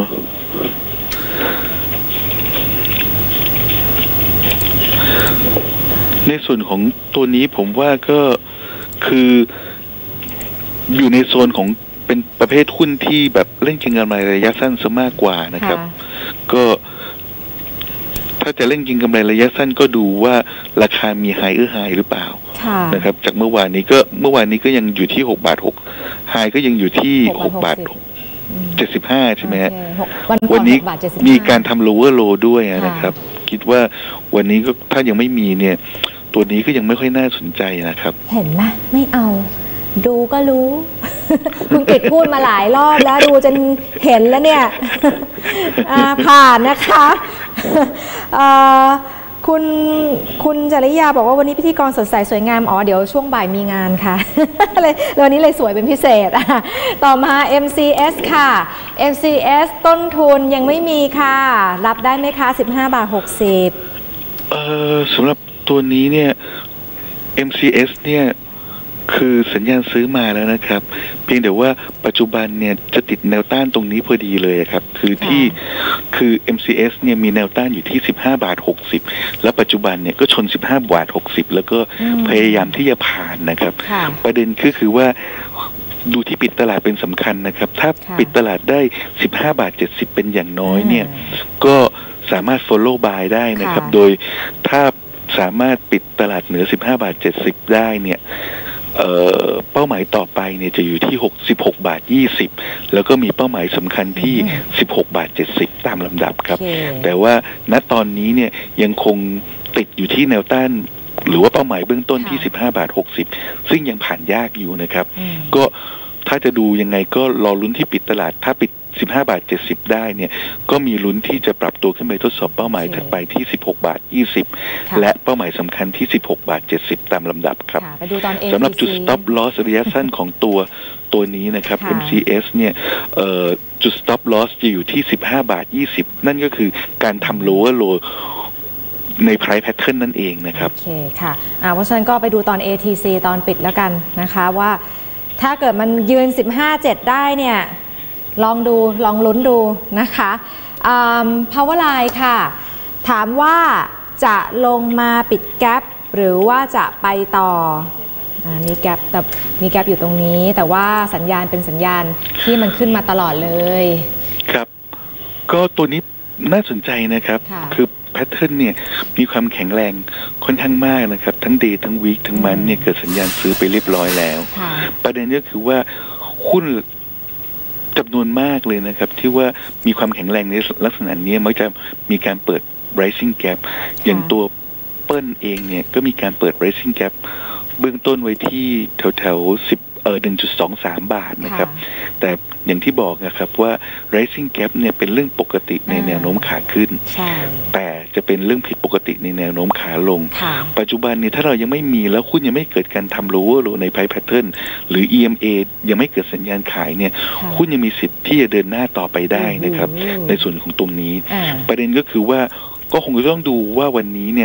ในส่วนของตัวนี้ผมว่าก็คืออยู่ในโซนของเป็นประเภทหุ้นที่แบบเล่นเก็งกำไรระยะสั้นซะมากกว่านะครับก็ถ้าจะเล่นกินกำไรระยะสั้นก็ดูว่าราคามีไฮหรือไฮหรือเปล่านะครับจากเมื่อวานนี้ก็เมื่อวานนี้ก็ยังอยู่ที่หกบาทหกไฮก็ยังอยู่ที่หกบาทเจ็ดสิบห้าใช่ไหมฮะวันนี้มีการทำ lower low ด้วยนะครับคิดว่าวันนี้ก็ถ้ายังไม่มีเนี่ยตัวนี้ก็ยังไม่ค่อยน่าสนใจนะครับเห็นไหมไม่เอาดูก็รู้คุณกิตพูดมาหลายรอบแล้วดูจนเห็นแล้วเนี่ยผ่านนะคะคุณคุณจริยาบอกว่าวันนี้พิธีกรสดใสสวยงามอ๋อเดี๋ยวช่วงบ่ายมีงานค่ะเลยวันนี้เลยสวยเป็นพิเศษต่อมา เอ็ม ซี เอส ค่ะ เอ็ม ซี เอส ต้นทุนยังไม่มีค่ะรับได้ไหมคะสิบห้าบาทหกสิบเออสำหรับตัวนี้เนี่ย เอ็ม ซี เอส เนี่ยคือสัญญาณซื้อมาแล้วนะครับเพียงแต่ว่าปัจจุบันเนี่ยจะติดแนวต้านตรงนี้พอดีเลยครับคือที่คือ เอ็ม ซี เอส เนี่ยมีแนวต้านอยู่ที่สิบห้าบาทหกสิบและปัจจุบันเนี่ยก็ชนสิบห้าบาทหกสิบแล้วก็พยายามที่จะผ่านนะครับประเด็นคือคือว่าดูที่ปิดตลาดเป็นสำคัญนะครับถ้าปิดตลาดได้สิบห้าบาทเจ็ดสิบเป็นอย่างน้อยเนี่ยก็สามารถ follow buy ได้นะครับโดยถ้าสามารถปิดตลาดเหนือสิบห้าบาทเจ็ดสิบได้เนี่ยเอ่อเป้าหมายต่อไปเนี่ยจะอยู่ที่หกสิบหกบาทยี่สิบแล้วก็มีเป้าหมายสำคัญที่สิบหกบาทเจ็ดสิบตามลำดับครับ okay. แต่ว่าณตอนนี้เนี่ยยังคงติดอยู่ที่แนวต้านหรือว่าเป้าหมายเบื้องต้นที่สิบห้าบาทหกสิบซึ่งยังผ่านยากอยู่นะครับก็ถ้าจะดูยังไงก็รอลุ้นที่ปิดตลาดถ้าปิดสิบห้าบาทเจ็ดสิบได้เนี่ยก็มีลุ้นที่จะปรับตัวขึ้นไปทดสอบเป้าหมายถัดไปที่สิบหกบาทยี่สิบและเป้าหมายสำคัญที่สิบหกบาทเจ็ดสิบตามลำดับครับสำหรับจุด stop loss ระยะสั้นของตัวตัวนี้นะครับ เอ็ม ซี เอส เนี่ยจุด stop loss จะอยู่ที่สิบห้าบาทยี่สิบนั่นก็คือการทำ lower low ใน price pattern นั่นเองนะครับโอเคค่ะเพราะฉะนั้นก็ไปดูตอน เอ ที ซี ตอนปิดแล้วกันนะคะว่าถ้าเกิดมันยืนสิบห้าเจ็ดได้เนี่ยลองดูลองลุ้นดูนะคะPowerline ค่ะถามว่าจะลงมาปิดแกปหรือว่าจะไปต่ออมีแกปแต่มีแกปอยู่ตรงนี้แต่ว่าสัญญาณเป็นสัญญาณที่มันขึ้นมาตลอดเลยครับก็ตัวนี้น่าสนใจนะครับคือแพทเทิร์นเนี่ยมีความแข็งแรงค่อนข้างมากนะครับทั้งเดย์ทั้งวีคทั้งมันเนี่ยเกิดสัญญาณซื้อไปเรียบร้อยแล้วประเด็นก็คือว่าหุ้นจำนวนมากเลยนะครับที่ว่ามีความแข็งแรงในลักษณะนี้มักจะมีการเปิด rising gap อย่างตัวเปิ้ลเองเนี่ยก็มีการเปิด rising gap เบื้องต้นไว้ที่แถวแถวสิบเออ หนึ่งจุดสองสาม บาทนะครับแต่อย่างที่บอกนะครับว่า rising gap เนี่ยเป็นเรื่องปกติในแนวโน้มขาขึ้นแต่จะเป็นเรื่องผิดปกติในแนวโน้มขาลงปัจจุบันเนี่ยถ้าเรายังไม่มีแล้วหุ้นยังไม่เกิดการทำ lower low ใน price pattern หรือ อี เอ็ม เอ ยังไม่เกิดสัญญาณขายเนี่ยหุ้นยังมีสิทธิ์ที่จะเดินหน้าต่อไปได้นะครับในส่วนของตรงนี้ประเด็นก็คือว่าก็คงจะต้องดูว่าวันนี้เนี่ย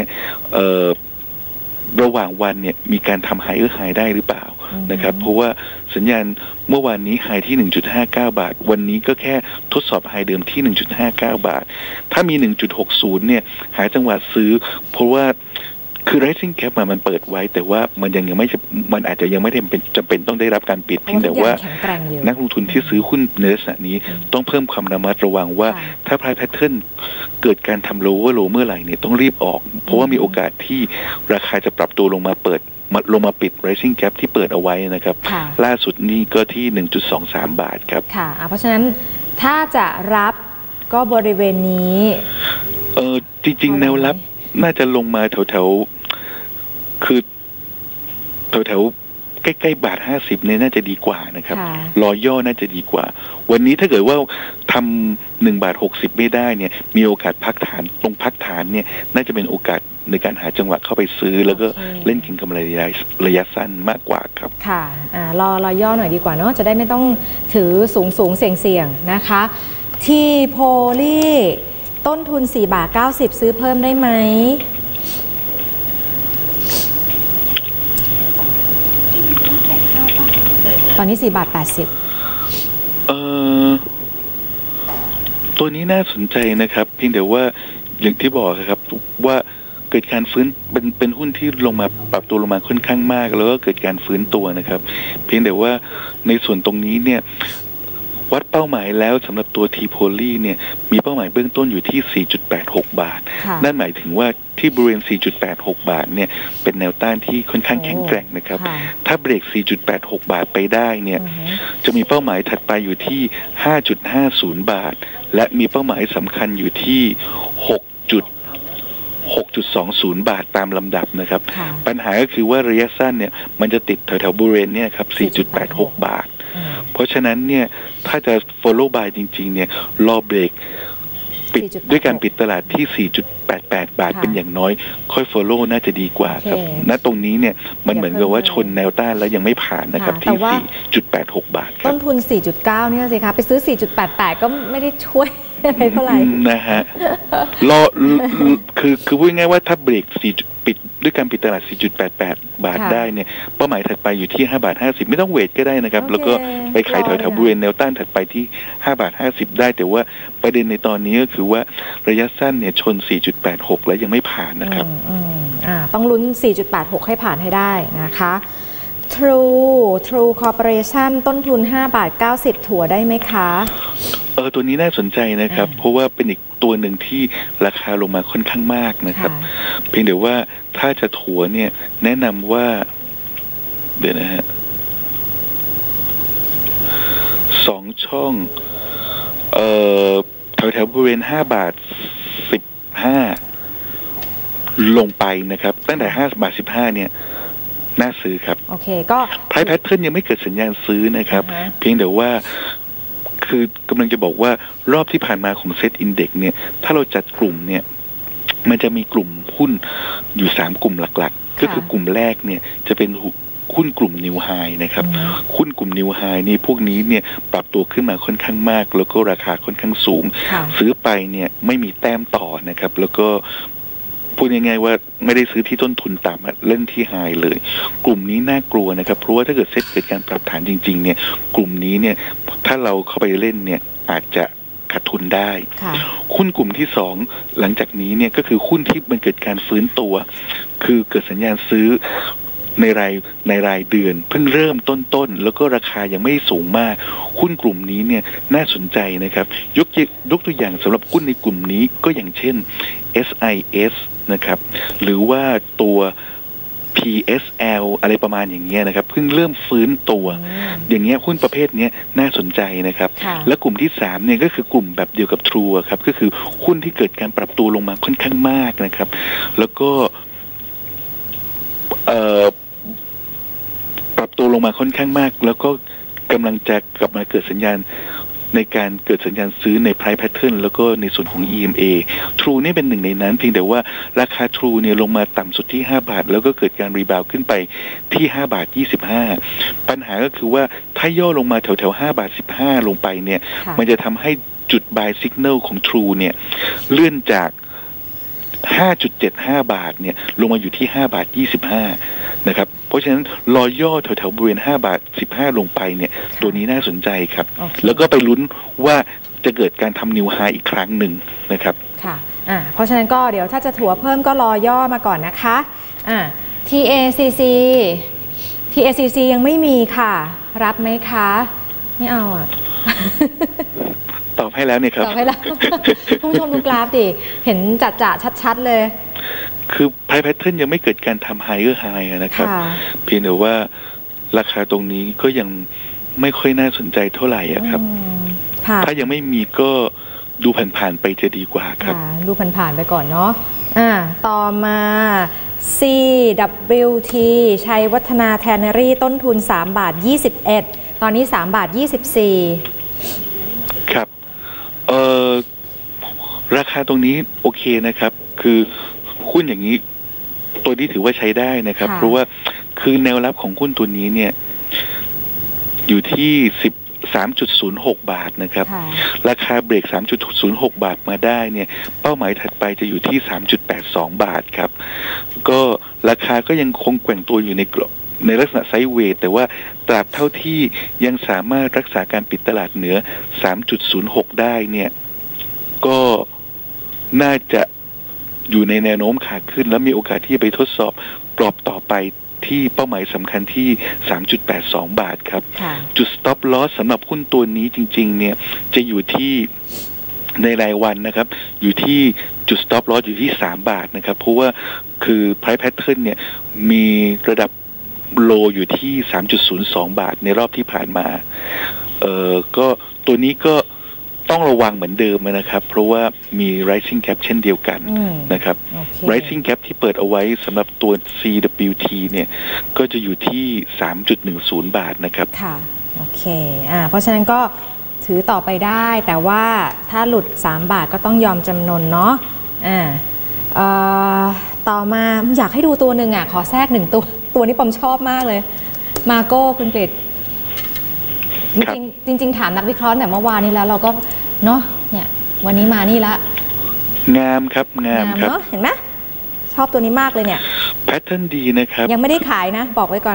ระหว่างวันเนี่ยมีการทำไฮเออร์ไฮได้หรือเปล่านะครับเพราะว่าสัญญาณเมื่อวานนี้ไฮที่ หนึ่งจุดห้าเก้า บาทวันนี้ก็แค่ทดสอบไฮเดิมที่ หนึ่งจุดห้าเก้า บาทถ้ามี หนึ่งจุดหกศูนย์ เนี่ยหาจังหวะซื้อเพราะว่าคือ rising gap มันเปิดไว้แต่ว่ามันยังยังไม่มันอาจจะยังไม่ได้เป็นจำเป็นต้องได้รับการปิดเพียงแต่ว่านักลงทุนที่ซื้อหุ้นในลักษณะนี้ต้องเพิ่มความระมัดระวังว่าถ้า price pattern เกิดการทำ lower low เมื่อไหร่เนี่ยต้องรีบออกเพราะว่ามีโอกาสที่ราคาจะปรับตัวลงมาเปิดลงมาปิด rising gap ที่เปิดเอาไว้นะครับล่าสุดนี้ก็ที่ หนึ่งจุดสองสาม บาทครับค่ะเพราะฉะนั้นถ้าจะรับก็บริเวณนี้เออจริงๆแนวรับน่าจะลงมาแถวๆคือแถวๆกล้ๆบาทห้าสิบเนี่ยน่าจะดีกว่านะครับรอย่อน่าจะดีกว่าวันนี้ถ้าเกิดว่าทำหนึ่งบาทหกสิบไม่ได้เนี่ยมีโอกาสพักฐานตรงพักฐานเนี่ยน่าจะเป็นโอกาสในการหาจังหวะเข้าไปซื้อแล้วก็เล่นกินกำไรระยะสั้นมากกว่าครับค่ะอ่ารอรอย่อหน่อยดีกว่าเนาะจะได้ไม่ต้องถือสูงสูงเสี่ยงเสี่ยงนะคะที่โพลีต้นทุนสี่บาทเก้าสิบซื้อเพิ่มได้ไหมตอนนี้สี่บาทแปดสิบเอ่อตัวนี้น่าสนใจนะครับเพียงแต่ว่าอย่างที่บอกครับว่าเกิดการฟื้นเป็นเป็นหุ้นที่ลงมาปรับตัวลงมาค่อนข้างมากแล้วก็เกิดการฟื้นตัวนะครับเพียงแต่ว่าในส่วนตรงนี้เนี่ยวัดเป้าหมายแล้วสำหรับตัวทีโพลีเนี่ยมีเป้าหมายเบื้องต้นอยู่ที่ สี่จุดแปดหก บาทนั่นหมายถึงว่าที่บริเวณ สี่จุดแปดหก บาทเนี่ยเป็นแนวต้านที่ค่อนข้างแข็งแกร่งนะครับถ้าเบรก สี่จุดแปดหก บาทไปได้เนี่ยจะมีเป้าหมายถัดไปอยู่ที่ ห้าจุดห้าศูนย์ บาทและมีเป้าหมายสำคัญอยู่ที่ หกจุดหกจุดสองศูนย์ บาทตามลำดับนะครับปัญหาก็คือว่าระยะสั้นเนี่ยมันจะติดแถวๆบริเวณเนี่ยครับ สี่จุดแปดหก บาทเพราะฉะนั้นเนี่ยถ้าจะ follow buy จริงๆเนี่ยรอเบรกปิดด้วยการปิดตลาดที่ สี่จุดแปดแปด บาทเป็นอย่างน้อยค่อย follow น่าจะดีกว่าครับณตรงนี้เนี่ยมันเหมือนกับว่าชนแนวต้านแล้วยังไม่ผ่านนะครับที่ สี่จุดแปดหก บาทต้นทุน สี่จุดเก้า เนี่ยสิคะไปซื้อ สี่จุดแปดแปด ก็ไม่ได้ช่วยอะไรเท่าไหร่นะฮะรอคือคือพูดง่ายๆว่าถ้าเบรกสี่ปิดด้วยการปิดตลาด สี่จุดแปดแปด บาทได้เนี่ยเป้าหมายถัดไปอยู่ที่ ห้าบาทห้าสิบไม่ต้องเวทก็ได้นะครับแล้วก็ไปขายแถวๆบริเวณแนวต้านถัดไปที่ ห้าบาทห้าสิบได้แต่ว่าประเด็นในตอนนี้ก็คือว่าระยะสั้นเนี่ยชน สี่จุดแปดหก แล้วยังไม่ผ่านนะครับอืมอ่าต้องลุ้น สี่จุดแปดหก ให้ผ่านให้ได้นะคะ True True Corporation ต้นทุน ห้าบาทเก้าสิบ ถั่วได้ไหมคะเออตัวนี้น่าสนใจนะครับเพราะว่าเป็นอีกตัวหนึ่งที่ราคาลงมาค่อนข้างมากนะครับเพียงแต่ว่าถ้าจะถัวเนี่ยแนะนำว่าเดี๋ยวนะฮะสองช่องเอ่อแถวแถวบริเวณห้าบาทสิบห้าลงไปนะครับตั้งแต่ห้าบาทสิบห้าเนี่ยน่าซื้อครับโอเคก็ไพร์แพทเทิร์นยังไม่เกิดสัญญาณซื้อนะครับเพียงแต่ว่าคือกำลังจะบอกว่ารอบที่ผ่านมาของเซตอินเด็กซ์เนี่ยถ้าเราจัดกลุ่มเนี่ยมันจะมีกลุ่มหุ้นอยู่สามกลุ่มหลักๆก็คือกลุ่มแรกเนี่ยจะเป็นหุ้นกลุ่มนิวไฮนะครับหุ้นกลุ่มนิวไฮนี่พวกนี้เนี่ยปรับตัวขึ้นมาค่อนข้างมากแล้วก็ราคาค่อนข้างสูงซื้อไปเนี่ยไม่มีแต้มต่อนะครับแล้วก็พูดง่ายๆว่าไม่ได้ซื้อที่ต้นทุนต่ำเล่นที่ไฮเลยกลุ่มนี้น่ากลัวนะครับเพราะว่าถ้าเกิดเซ็ตเกิดการปรับฐานจริงๆเนี่ยกลุ่มนี้เนี่ยถ้าเราเข้าไปเล่นเนี่ยอาจจะขาดทุนได้หุ้นกลุ่มที่สองหลังจากนี้เนี่ยก็คือหุ้นที่มันเกิดการฟื้นตัวคือเกิดสัญญาณซื้อในรายในรายเดือนเพิ่งเริ่มต้นๆแล้วก็ราคายังไม่สูงมากหุ้นกลุ่มนี้เนี่ยน่าสนใจนะครับยกยกตัวอย่างสำหรับหุ้นในกลุ่มนี้ก็อย่างเช่น เอส ไอ เอส นะครับหรือว่าตัว พี เอส แอล อะไรประมาณอย่างเงี้ยนะครับเพิ่งเริ่มฟื้นตัวอย่างเงี้ยหุ้นประเภทนี้น่าสนใจนะครับและกลุ่มที่สามเนี่ยก็คือกลุ่มแบบเดียวกับ True ครับก็คือหุ้นที่เกิดการปรับตัวลงมาค่อนข้างมากนะครับแล้วก็เอ่อปรับตัวลงมาค่อนข้างมากแล้วก็กำลังจะกลับมาเกิดสัญญาณในการเกิดสัญญาณซื้อใน price pattern แล้วก็ในส่วนของ อี เอ็ม เอ True นี่เป็นหนึ่งในนั้นเพียงแต่ว่าราคา True เนี่ยลงมาต่ำสุดที่ห้าบาทแล้วก็เกิดการรีบาวขึ้นไปที่ห้าบาทยี่สิบห้าปัญหาก็คือว่าถ้าย่อลงมาแถวๆห้าบาทสิบห้าลงไปเนี่ยมันจะทำให้จุด buy signal ของ True เนี่ยเลื่อนจาก ห้าจุดเจ็ดห้า บาทเนี่ยลงมาอยู่ที่ห้าบาทยี่สิบห้านะครับเพราะฉะนั้นรอย่อแถวๆบริเวณห้าบาทสิบห้าลงไปเนี่ยตัวนี้น่าสนใจครับ okay. แล้วก็ไปลุ้นว่าจะเกิดการทำนิวไฮอีกครั้งหนึ่งนะครับค่ะอ่าเพราะฉะนั้นก็เดี๋ยวถ้าจะถัวเพิ่มก็รอย่อมาก่อนนะคะอ่า ที เอ ซี ซี ที เอ ซี ซี ยังไม่มีค่ะรับไหมคะไม่เอาอ่ะตอบให้แล้วเนี่ยครับตอบให้แล้วผู้ชมดูกราฟดิเห็นจัดจ่าชัดๆเลยคือไพร์แพทเทิร์นยังไม่เกิดการทำไฮเออร์ไฮนะครับเพียงแต่ว่าราคาตรงนี้ก็ยังไม่ค่อยน่าสนใจเท่าไหร่ครับถ้ายังไม่มีก็ดูผ่านๆไปจะดีกว่าครับดูผ่านๆไปก่อนเนาะอ่าต่อมาซี ดับเบิลยู ที ชัยวัฒนาแทนเนอรี่ต้นทุนสามบาทยี่สิบเอ็ดตอนนี้สามบาทยี่สิบสี่ครับเอ่อราคาตรงนี้โอเคนะครับคือหุ้นอย่างนี้ตัวนี้ถือว่าใช้ได้นะครับเพราะว่าคือแนวรับของหุ้นตัวนี้เนี่ยอยู่ที่สิบสามจุดศูนย์หก บาทนะครับราคาเบรก สามจุดศูนย์หก บาทมาได้เนี่ยเป้าหมายถัดไปจะอยู่ที่ สามจุดแปดสอง บาทครับก็ราคาก็ยังคงแกว่งตัวอยู่ในกรอบในลักษณะไซด์เวย์แต่ว่าตราบเท่าที่ยังสามารถรักษาการปิดตลาดเหนือ สามจุดศูนย์หก ได้เนี่ยก็น่าจะอยู่ในแนวโน้มขาขึ้นแล้วมีโอกาสที่จะไปทดสอบกรอบต่อไปที่เป้าหมายสำคัญที่ สามจุดแปดสอง บาทครับจุด stop loss สำหรับหุ้นตัวนี้จริงๆเนี่ยจะอยู่ที่ในรายวันนะครับอยู่ที่จุด stop loss อยู่ที่สามบาทนะครับเพราะว่าคือ price pattern เนี่ยมีระดับโลอยู่ที่ สามจุดศูนย์สอง บาทในรอบที่ผ่านมาเอ่อก็ตัวนี้ก็ต้องระวังเหมือนเดิมนะครับเพราะว่ามี rising gap เช่นเดียวกันนะครับ okay. rising gap ที่เปิดเอาไว้สำหรับตัว ซี ดับเบิลยู ที เนี่ยก็จะอยู่ที่ สามจุดหนึ่งศูนย์ บาทนะครับค่ะโอเคอ่าเพราะฉะนั้นก็ถือต่อไปได้แต่ว่าถ้าหลุดสามบาทก็ต้องยอมจำนนเนาะอ่าเอ่อต่อมาอยากให้ดูตัวหนึ่งอ่ะขอแทรกหนึ่งตัวตัวนี้ปอมชอบมากเลยมาโก้คุณกฤษจริงจริงๆถามนักวิเคราะห์แต่เมื่อวานนี้แล้วเราก็เนาะเนี่ยวันนี้มานี่ละงามครับงามครับเห็นไหมชอบตัวนี้มากเลยเนี่ยแพทเทิร์นดีนะครับยังไม่ได้ขายนะบอกไว้ก่อน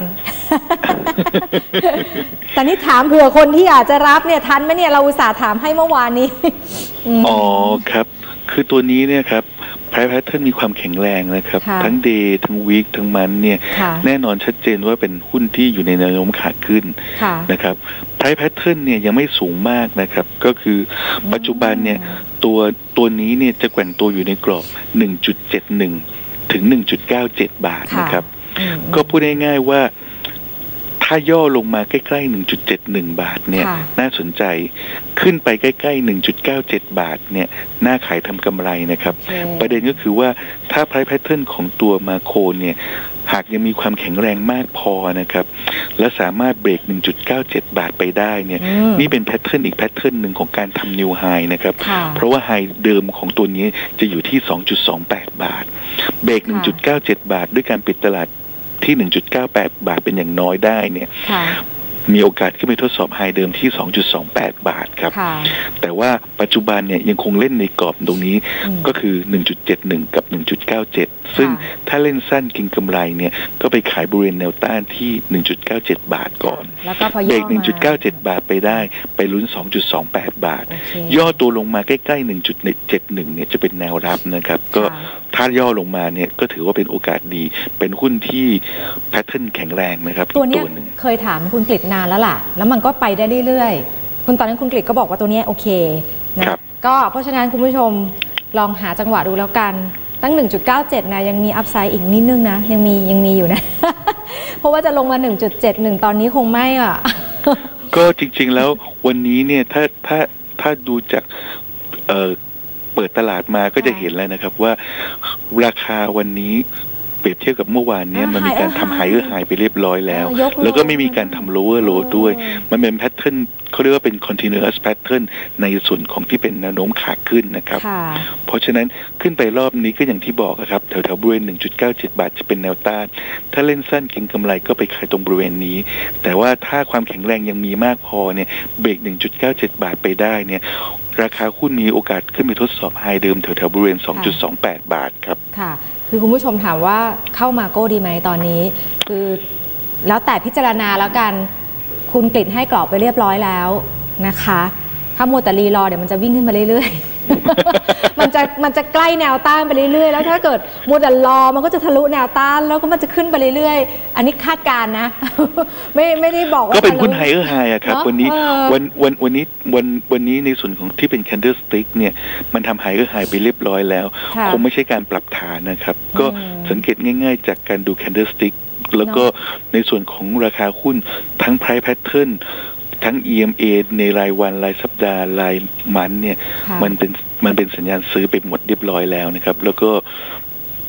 แต่นี่ถามเผื่อคนที่อยากจะรับเนี่ยทันไหมเนี่ยเราอุตส่าห์ถามให้เมื่อวานนี้อ๋อครับคือตัวนี้เนี่ยครับไพร์แพทเทิร์นมีความแข็งแรงนะครับทั้งเดย์ทั้งวีคทั้งมันเนี่ยแน่นอนชัดเจนว่าเป็นหุ้นที่อยู่ในแนวโน้มขาขึ้นนะครับไพร์แพทเทิร์นเนี่ยยังไม่สูงมากนะครับก็คือปัจจุบันเนี่ยตัวตัวนี้เนี่ยจะแกว่งตัวอยู่ในกรอบ หนึ่งจุดเจ็ดหนึ่ง ถึง หนึ่งจุดเก้าเจ็ด บาทนะครับก็พูดง่ายๆว่าถ้าย่อลงมาใกล้ๆ หนึ่งจุดเจ็ดหนึ่ง บาทเนี่ยน่าสนใจขึ้นไปใกล้ๆ หนึ่งจุดเก้าเจ็ด บาทเนี่ยน่าขายทำกำไรนะครับประเด็นก็คือว่าถ้า price pattern ของตัวมาโครเนี่ยหากยังมีความแข็งแรงมากพอนะครับและสามารถเบรก หนึ่งจุดเก้าเจ็ด บาทไปได้เนี่ยนี่เป็นแพทเทิร์นอีกแพทเทิร์นหนึ่งของการทำนิวไฮนะครับเพราะว่าไฮเดิมของตัวนี้จะอยู่ที่ สองจุดสองแปด บาทเบรก หนึ่งจุดเก้าเจ็ด บาทด้วยการปิดตลาดที่ หนึ่งจุดเก้าแปด บาทเป็นอย่างน้อยได้เนี่ยมีโอกาสขึ้นไปทดสอบไฮเดิมที่ สองจุดสองแปด บาทครับแต่ว่าปัจจุบันเนี่ยยังคงเล่นในกรอบตรงนี้ก็คือ หนึ่งจุดเจ็ดหนึ่ง กับ หนึ่งจุดเก้าเจ็ด ซึ่งถ้าเล่นสั้นกินกำไรเนี่ยก็ไปขายบริเวณแนวต้านที่ หนึ่งจุดเก้าเจ็ด บาทก่อนเบรก หนึ่งจุดเก้าเจ็ด บาทไปได้ไปลุ้น สองจุดสองแปด บาทย่อตัวลงมาใกล้ๆ หนึ่งจุดเจ็ดหนึ่ง เนี่ยจะเป็นแนวรับนะครับก็ถ้าย่อลงมาเนี่ยก็ถือว่าเป็นโอกาสดีเป็นหุ้นที่แพทเทิร์นแข็งแรงนะครับตัวนี้เคยถามคุณกฤษนานแล้วล่ะแล้วมันก็ไปได้เรื่อยๆคุณตอนนั้นคุณกฤษก็บอกว่าตัวนี้โอเคนะก็เพราะฉะนั้นคุณผู้ชมลองหาจังหวะดูแล้วกันตั้ง หนึ่งจุดเก้าเจ็ด นะยังมีอัพไซด์อีกนิดนึงนะยังมียังมีอยู่นะ เพราะว่าจะลงมา หนึ่งจุดเจ็ดหนึ่ง ตอนนี้คงไม่อ่ะก็จริงๆแล้ววันนี้เนี่ยถ้าถ้าถ้าดูจากเอ่อเปิดตลาดมาก็จะเห็นแล้วนะครับว่าราคาวันนี้เปรียบเทียบกับเมื่อวานนี้มันมีการทำไฮเออร์ไฮไปเรียบร้อยแล้วแล้วก็ไม่มีการทำโลเวอร์โลด้วยมันเป็นแพทเทิร์นเขาเรียกว่าเป็น continuous pattern ในส่วนของที่เป็นแนวโน้มขาขึ้นนะครับเพราะฉะนั้นขึ้นไปรอบนี้ก็อย่างที่บอกครับแถวๆบริเวณ หนึ่งจุดเก้าเจ็ด บาทจะเป็นแนวต้านถ้าเล่นสั้นเก็งกำไรก็ไปขายตรงบริเวณนี้แต่ว่าถ้าความแข็งแรงยังมีมากพอเนี่ยเบรก หนึ่งจุดเก้าเจ็ด บาทไปได้เนี่ยราคาหุ้นมีโอกาสขึ้นไปทดสอบไฮเดิมแถวๆบริเวณ สองจุดสองแปด บาทครับค่ะคือคุณผู้ชมถามว่าเข้ามาโก้ดีไหมตอนนี้คือแล้วแต่พิจารณาแล้วกันคุณกฤษให้กรอบไปเรียบร้อยแล้วนะคะถ้ามัวแต่รีรอเดี๋ยวมันจะวิ่งขึ้นมาเรื่อยๆ มันจะมันจะใกล้แนวต้านไปเรื่อยๆแล้วถ้าเกิดมัวแต่รอมันก็จะทะลุแนวต้านแล้วก็มันจะขึ้นไปเรื่อยๆอันนี้คาดการณ์นะ ไม่ไม่ได้บอกว่าก็เป็นหุ้นไฮเออร์ไฮอะครับวันนี้วันวันวันนี้วันวันนี้ในส่วนของที่เป็น candlestick เนี่ยมันทำไฮเออร์ไฮไปเรียบร้อยแล้วคงไม่ใช่การปรับฐานนะครับก็สังเกตง่ายๆจากการดู candlestick แล้วก็ในส่วนของราคาหุ้นทั้ง price patternทั้ง อี เอ็ม เอ ในรายวันรายสัปดาห์รายมันเนี่ยมันเป็นมันเป็นสัญญาณซื้อไปหมดเรียบร้อยแล้วนะครับแล้วก็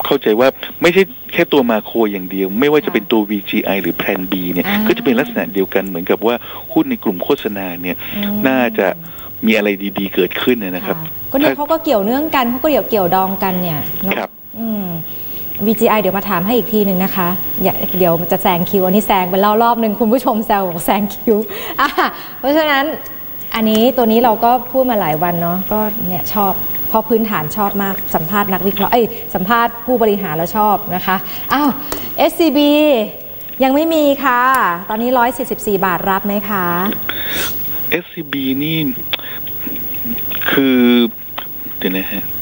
เข้าใจว่าไม่ใช่แค่ตัวมาโครอย่างเดียวไม่ว่าจะเป็นตัว วี จี ไอ หรือ Plan B เนี่ยก็จะเป็นลักษณะเดียวกันเหมือนกับว่าหุ้นในกลุ่มโฆษณาเนี่ยน่าจะมีอะไรดีๆเกิดขึ้นนะครับก็เนี่ยเขาก็เกี่ยวเนื่องกันเขาก็เกี่ยวเกี่ยวดองกันเนี่ยครับอืม วี จี ไอ เดี๋ยวมาถามให้อีกทีหนึ่งนะคะเดี๋ยวมันจะแซงคิวอันนี้แซงไปแล้วรอบหนึ่งคุณผู้ชมแซวบอกแซงคิวอ่ะเพราะฉะนั้นอันนี้ตัวนี้เราก็พูดมาหลายวันเนาะก็เนี่ยชอบเพราะพื้นฐานชอบมากสัมภาษณ์นักวิเคราะห์เอ้ยสัมภาษณ์ผู้บริหารแล้วชอบนะคะอ้าว เอส ซี บี ยังไม่มีค่ะตอนนี้หนึ่งร้อยสี่สิบสี่บาทรับไหมคะเอส ซี บี นี่คือเดี๋ยวนะฮะ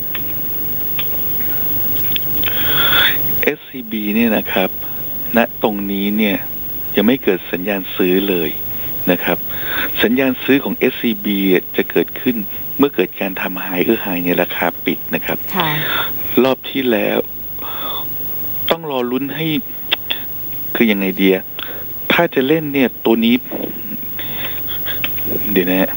เอส ซี บี เนี่ยนะครับณตรงนี้เนี่ยยังไม่เกิดสัญญาณซื้อเลยนะครับสัญญาณซื้อของ เอส ซี บี จะเกิดขึ้นเมื่อเกิดการทำไฮเออร์ไฮในราคาปิดนะครับรอบที่แล้วต้องรอลุ้นให้คือยังไงเดียถ้าจะเล่นเนี่ยตัวนี้เดี๋ยวนะ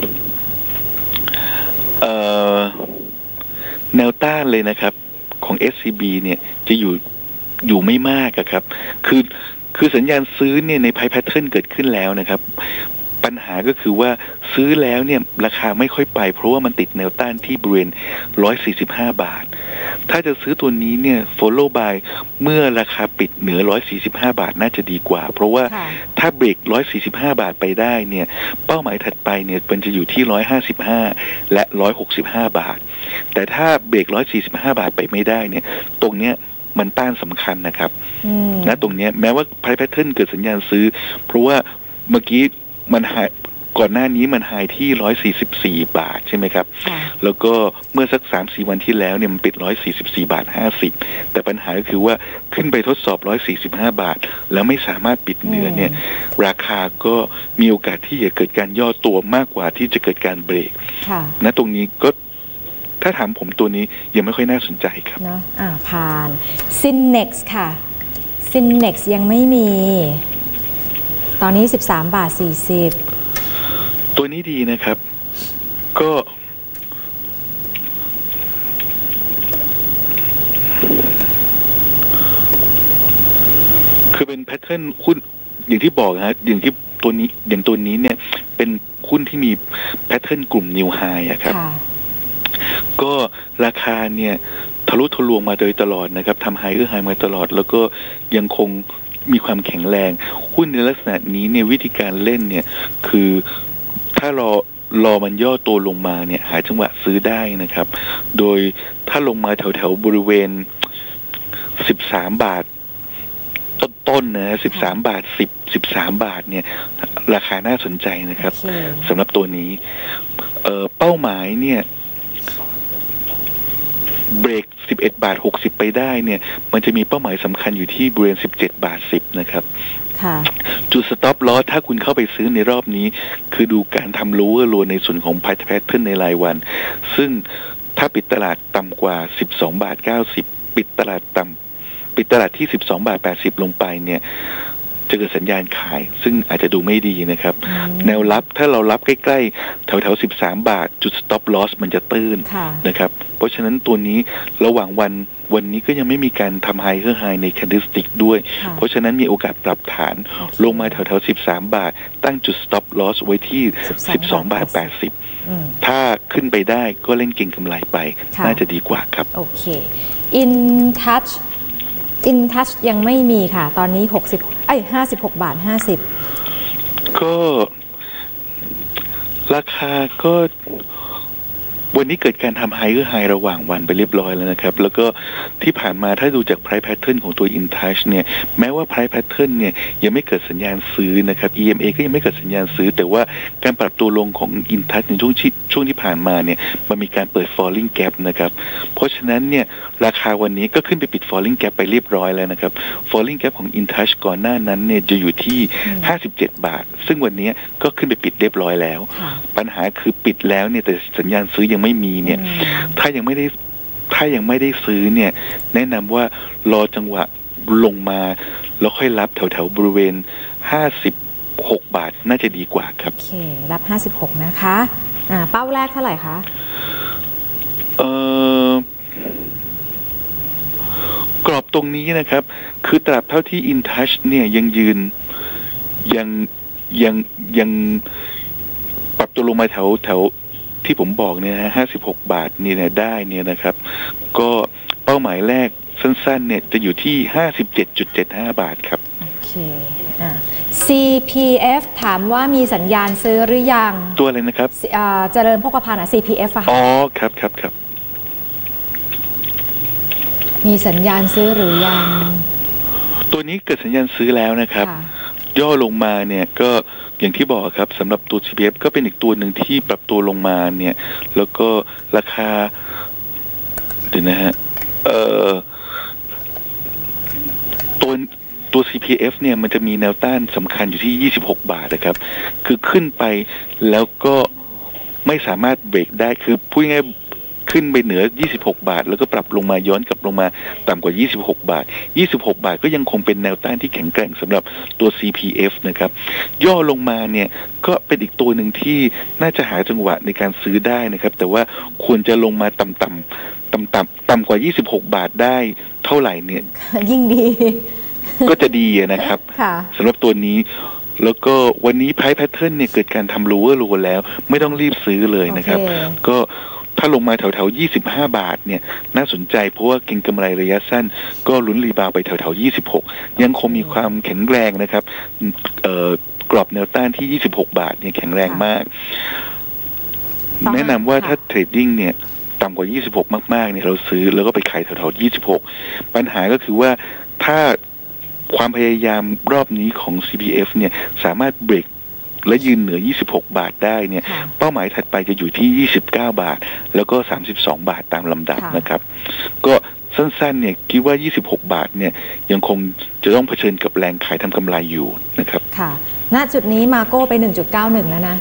เอ่อแนวต้านเลยนะครับของ เอส ซี บี เนี่ยจะอยู่อยู่ไม่มากครับคือคือสัญญาณซื้อเนี่ยในไพ pattern เกิดขึ้นแล้วนะครับปัญหาก็คือว่าซื้อแล้วเนี่ยราคาไม่ค่อยไปเพราะว่ามันติดแนวต้านที่บริเวณหนึ่งร้อยสี่สิบห้าบาทถ้าจะซื้อตัวนี้เนี่ย follow by เมื่อราคาปิดเหนือหนึ่งร้อยสี่สิบห้าบาทน่าจะดีกว่าเพราะว่าถ้าเบรกหนึ่งร้อยสี่สิบห้าบาทไปได้เนี่ยเป้าหมายถัดไปเนี่ยมันจะอยู่ที่หนึ่งร้อยห้าสิบห้าและหนึ่งร้อยหกสิบห้าบาทแต่ถ้าเบรกหนึ่งร้อยสี่สิบห้าบาทไปไม่ได้เนี่ยตรงเนี้ยมันต้านสำคัญนะครับนะตรงนี้แม้ว่าไพ pattern เกิดสัญญาณซื้อเพราะว่าเมื่อกี้มันหายก่อนหน้านี้มันหายที่หนึ่งร้อยสี่สิบสี่บาทใช่ไหมครับแล้วก็เมื่อสัก สามถึงสี่ วันที่แล้วเนี่ยมันปิดหนึ่งร้อยสี่สิบสี่บาทห้าสิบแต่ปัญหาก็คือว่าขึ้นไปทดสอบหนึ่งร้อยสี่สิบห้าบาทแล้วไม่สามารถปิดเหนือเนี่ยราคาก็มีโอกาสที่จะเกิดการย่อตัวมากกว่าที่จะเกิดการเบรกนะตรงนี้ก็ถ้าถามผมตัวนี้ยังไม่ค่อยน่าสนใจครับเนาะอ่าผ่าน Synnex ค่ะ Synnex ยังไม่มีตอนนี้สิบสามบาทสี่สิบตัวนี้ดีนะครับก็คือเป็นแพทเทิร์นหุ้นอย่างที่บอกนะอย่างที่ตัวนี้อย่างตัวนี้เนี่ยเป็นหุ้นที่มีแพทเทิร์นกลุ่มนิวไฮอะครับก็ราคาเนี่ยทะลุทะลวงมาโดยตลอดนะครับทำไฮเออร์ไฮมาตลอดแล้วก็ยังคงมีความแข็งแรงหุ้นในลักษณะนี้เนี่ยวิธีการเล่นเนี่ยคือถ้ารอรอมันย่อตัวลงมาเนี่ยหาจังหวะซื้อได้นะครับโดยถ้าลงมาแถวๆบริเวณสิบสามบาทต้นๆนะสิบสามบาทสิบ สิบสามบาทเนี่ยราคาน่าสนใจนะครับ okay. สำหรับตัวนี้เอ่อเป้าหมายเนี่ยเบรกสิบเอ็ดบาทหกสิบไปได้เนี่ยมันจะมีเป้าหมายสำคัญอยู่ที่บริเวณสิบเจ็ดบาทสิบนะครับจุดสต็อปลอสถ้าคุณเข้าไปซื้อในรอบนี้คือดูการทำ lower low ในส่วนของ price pattern ในรายวันซึ่งถ้าปิดตลาดต่ำกว่าสิบสองบาทเก้าสิบปิดตลาดต่ำปิดตลาดที่สิบสองบาทแปดสิบลงไปเนี่ยจะเกิดสัญญาณขายซึ่งอาจจะดูไม่ดีนะครับแนวรับถ้าเรารับใกล้ๆแถวๆสิบสามบาทจุด stop loss มันจะตื้นนะครับเพราะฉะนั้นตัวนี้ระหว่างวันวันนี้ก็ยังไม่มีการทำไฮเออร์ไฮใน candlestick ด้วยเพราะฉะนั้นมีโอกาสปรับฐานลงมาแถวๆสิบสามบาทตั้งจุด stop loss ไว้ที่สิบสองบาทแปดสิบถ้าขึ้นไปได้ก็เล่นเก็งกำไรไปน่าจะดีกว่าครับโอเค In touch In touch ยังไม่มีค่ะตอนนี้หกสิบเอ้ยห้าสิบหกบาทห้าสิบก็ราคาก็วันนี้เกิดการทำไฮเออร์ไฮระหว่างวันไปเรียบร้อยแล้วนะครับแล้วก็ที่ผ่านมาถ้าดูจาก price pattern ของตัว InTouch เนี่ยแม้ว่า price pattern เนี่ยยังไม่เกิดสัญญาณซื้อนะครับ อี เอ็ม เอ ก็ยังไม่เกิดสัญญาณซื้อแต่ว่าการปรับตัวลงของ InTouch ในช่วงที่ช่วงที่ผ่านมาเนี่ยมันมีการเปิด falling gap นะครับเพราะฉะนั้นเนี่ยราคาวันนี้ก็ขึ้นไปปิด falling gap ไปเรียบร้อยแล้วนะครับ falling gap ของ InTouch ก่อนหน้านั้นเนี่ยจะอยู่ที่ห้าสิบเจ็ดบาทซึ่งวันนี้ก็ขึ้นไปปิดเรียบร้อยแล้วปัญหาคือปิดแล้วเนี่ยแต่สัญญาณซื้อยังไม่มีเนี่ยถ้ายังไม่ได้ถ้ายังไม่ได้ซื้อเนี่ยแนะนำว่ารอจังหวะลงมาแล้วค่อยรับแถวๆบริเวณห้าสิบหกบาทน่าจะดีกว่าครับโอเครับห้าสิบหกนะคะอ่าเป้าแรกเท่าไหร่คะเอ่อกรอบตรงนี้นะครับคือตราบเท่าที่ InTouch เนี่ยยังยืนยังยังยังปรับตัวลงมาแถวแถวที่ผมบอกเนี่ยนะห้าสิบหกบาทนี่เนี่ยได้เนี่ยนะครับก็เป้าหมายแรกสั้นๆเนี่ยจะอยู่ที่ ห้าสิบเจ็ดจุดเจ็ดห้า บาทครับโอเคอ่า ซี พี เอฟ ถามว่ามีสัญญาณซื้อหรือยังตัวอะไรนะครับอ่าเจริญโภคภัณฑ์อ่ะ ซี พี เอฟ อ่ะอ๋อครับครับครับมีสัญญาณซื้อหรือยังตัวนี้เกิดสัญญาณซื้อแล้วนะครับย่อลงมาเนี่ยก็อย่างที่บอกครับสำหรับตัว ซี พี เอฟ ก็เป็นอีกตัวหนึ่งที่ปรับตัวลงมาเนี่ยแล้วก็ราคาเดี๋ยวนะฮะเอ่อตัวตัว ซี พี เอฟ เนี่ยมันจะมีแนวต้านสำคัญอยู่ที่ยี่สิบหกบาทนะครับคือขึ้นไปแล้วก็ไม่สามารถเบรกได้คือพูดง่ายขึ้นไปเหนือยี่สิบหกบาทแล้วก็ปรับลงมาย้อนกลับลงมาต่ำกว่ายี่สิบหกบาทยี่สิบหกบาทก็ยังคงเป็นแนวต้านที่แข็งแกร่งสำหรับตัว ซี พี เอฟ นะครับย่อลงมาเนี่ยก็เป็นอีกตัวหนึ่งที่น่าจะหาจังหวะในการซื้อได้นะครับแต่ว่าควรจะลงมาต่ำๆต่ำๆต่ำกว่ายี่สิบหกบาทได้เท่าไหร่เนี่ยยิ่งดีก็จะดีนะครับสำหรับตัวนี้แล้วก็วันนี้ไพร์แพทเทิร์นเนี่ยเกิดการทำ lower low แล้วไม่ต้องรีบซื้อเลยนะครับก็ถ้าลงมาแถวๆยี่สิบห้าบาทเนี่ยน่าสนใจเพราะว่าเก็งกำไรระยะสั้นก็ลุ้นรีบาวไปแถวๆยี่สิบหกยังคงมีความแข็งแรงนะครับเอ่อกรอบแนวต้านที่ยี่สิบหกบาทเนี่ยแข็งแรงมากแนะนำว่าถ้าเทรดดิ้งเนี่ยต่ำกว่ายี่สิบหกมากๆเนี่ยเราซื้อแล้วก็ไปขายแถวๆยี่สิบหกปัญหาก็คือว่าถ้าความพยายามรอบนี้ของ ซี พี เอฟ เนี่ยสามารถเบรกและยืนเหนือยี่สิบหกบาทได้เนี่ยเป้าหมายถัดไปจะอยู่ที่ยี่สิบเก้าบาทแล้วก็สามสิบสองบาทตามลำดับนะครับก็สั้นๆเนี่ยคิดว่ายี่สิบหกบาทเนี่ยยังคงจะต้องเผชิญกับแรงขายทำกำไรอยู่นะครับค่ะณจุดนี้มาโก้ไป หนึ่งจุดเก้าหนึ่ง แล้วนะ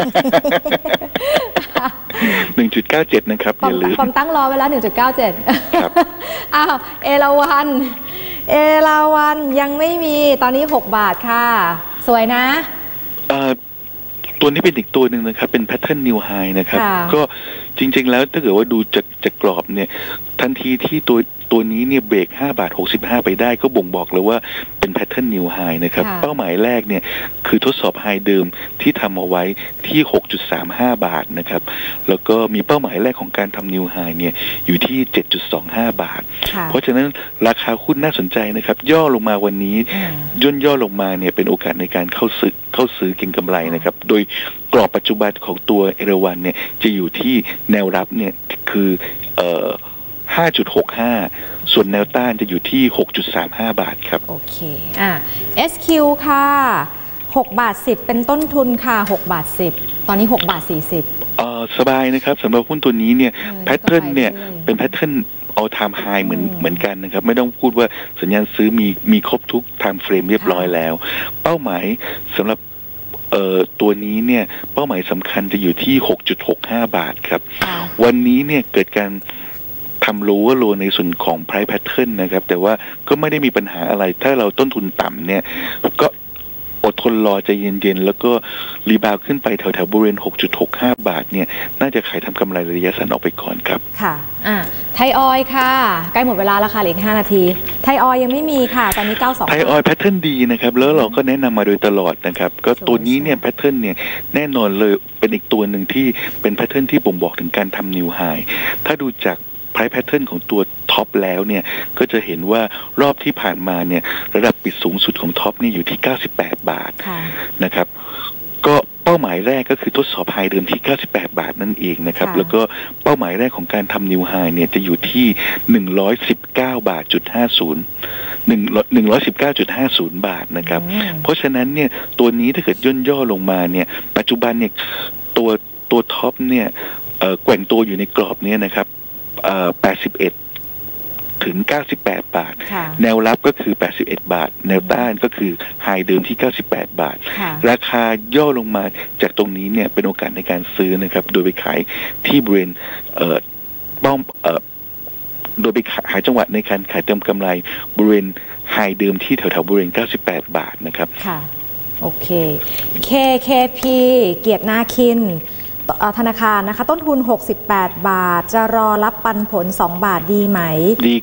หนึ่งจุดเก้าเจ็ด นะครับอย่าลืมผมตั้งรอไว้แล้ว หนึ่งจุดเก้าเจ็ด ครับอ้าวเอราวันเอราวันยังไม่มีตอนนี้หกบาทค่ะสวยนะตัวนี้เป็นอีกตัวหนึ่งนะครับเป็น pattern new high นะครับก็จริงๆแล้วถ้าเกิดว่าดูจากจากกรอบเนี่ยทันทีที่ตัวตัวนี้เนี่ยเบรกห้าบาทหกสิบห้าไปได้ก็บ่งบอกเลยว่าเป็น pattern new high นะครับเป้าหมายแรกเนี่ยคือทดสอบ high เดิมที่ทำเอาไว้ที่ หกจุดสามห้าบาทนะครับแล้วก็มีเป้าหมายแรกของการทำ new high เนี่ยอยู่ที่ เจ็ดจุดสองห้าบาทเพราะฉะนั้นราคาหุ้นน่าสนใจนะครับย่อลงมาวันนี้ย่นย่อลงมาเนี่ยเป็นโอกาสในการเข้าซื้อเข้าซื้อเก็งกำไรนะครับโดยกรอบปัจจุบันของตัวเอราวันเนี่ยจะอยู่ที่แนวรับเนี่ยคือเอ่อห้าจุดหกห้า ส่วนแนวต้านจะอยู่ที่ หกจุดสามห้าบาทครับโอเคอ่ะ เอส คิว ค่ะหกบาทสิบเป็นต้นทุนค่ะหกบาทสิบตอนนี้หกบาทสี่สิบเอ่อสบายนะครับสำหรับหุ้นตัวนี้เนี่ยแพทเทิร์นเนี่ยเป็นแพทเทิร์นall time high เหมือนเหมือนกันนะครับไม่ต้องพูดว่าสัญญาณซื้อมีมีครบทุก time frame เรียบร้อยแล้วเป้าหมายสำหรับเอ่อตัวนี้เนี่ยเป้าหมายสำคัญจะอยู่ที่ หกจุดหกห้าบาทครับวันนี้เนี่ยเกิดการทำ lower low ในส่วนของ price pattern นะครับแต่ว่าก็ไม่ได้มีปัญหาอะไรถ้าเราต้นทุนต่ำเนี่ยก็อดทนรอใจเย็นๆแล้วก็รีบาวขึ้นไปแถวๆบริเวณ หกจุดหกห้าบาทเนี่ยน่าจะขายทำกำไรระยะสั้นออกไปก่อนครับค่ะอ่าไทยออยค่ะใกล้หมดเวลาแล้วค่ะเหลืออีกห้านาทีไทยออยยังไม่มีค่ะตอนนี้เก้าสิบสองไทยออยแพทเทิร์นดีนะครับแล้วเราก็แนะนำมาโดยตลอดนะครับก็ตัวนี้เนี่ยแพทเทิร์นเนี่ยแน่นอนเลยเป็นอีกตัวหนึ่งที่เป็นแพทเทิร์นที่บ่งบอกถึงการทำนิวไฮถ้าดูจากprice pattern ของตัวท็อปแล้วเนี่ยก็จะเห็นว่ารอบที่ผ่านมาเนี่ยระดับปิดสูงสุดของท็อปนี่อยู่ที่เก้าสิบแปดบาทนะครับก็เป้าหมายแรกก็คือทดสอบไฮเดิมที่เก้าสิบแปดบาทนั่นเองนะครับแล้วก็เป้าหมายแรกของการทำนิวไฮเนี่ยจะอยู่ที่หนึ่งร้อยสิบเก้าบาทจุดห้าศูนย์หนึ่งหนึ่งร้อยสิบเก้าจุดห้าศูนย์บาทนะครับเพราะฉะนั้นเนี่ยตัวนี้ถ้าเกิดย่นย่อลงมาเนี่ยปัจจุบันเนี่ยตัวตัวท็อปเนี่ยแกว่งตัวอยู่ในกรอบนี้นะครับแปดสิบเอ็ดถึงเก้าสิบแปดบาทแนวรับก็คือแปดสิบเอ็ดบาทแนวต้านก็คือไฮเดิมที่เก้าสิบแปดบาทราคาย่อลงมาจากตรงนี้เนี่ยเป็นโอกาสในการซื้อนะครับโดยไปขายที่บริเวณเอ่อป้อมเอ่อโดยไปหาจังหวะในการขายเติมกำไรบริเวณไฮเดิมที่แถวๆบริเวณเก้าสิบแปดบาทนะครับค่ะโอเค เค เค พี เกียรตินาคินธนาคารนะคะต้นทุนหกสิบแปดบาทจะรอรับปันผลสองบาทดีไหมดีครับ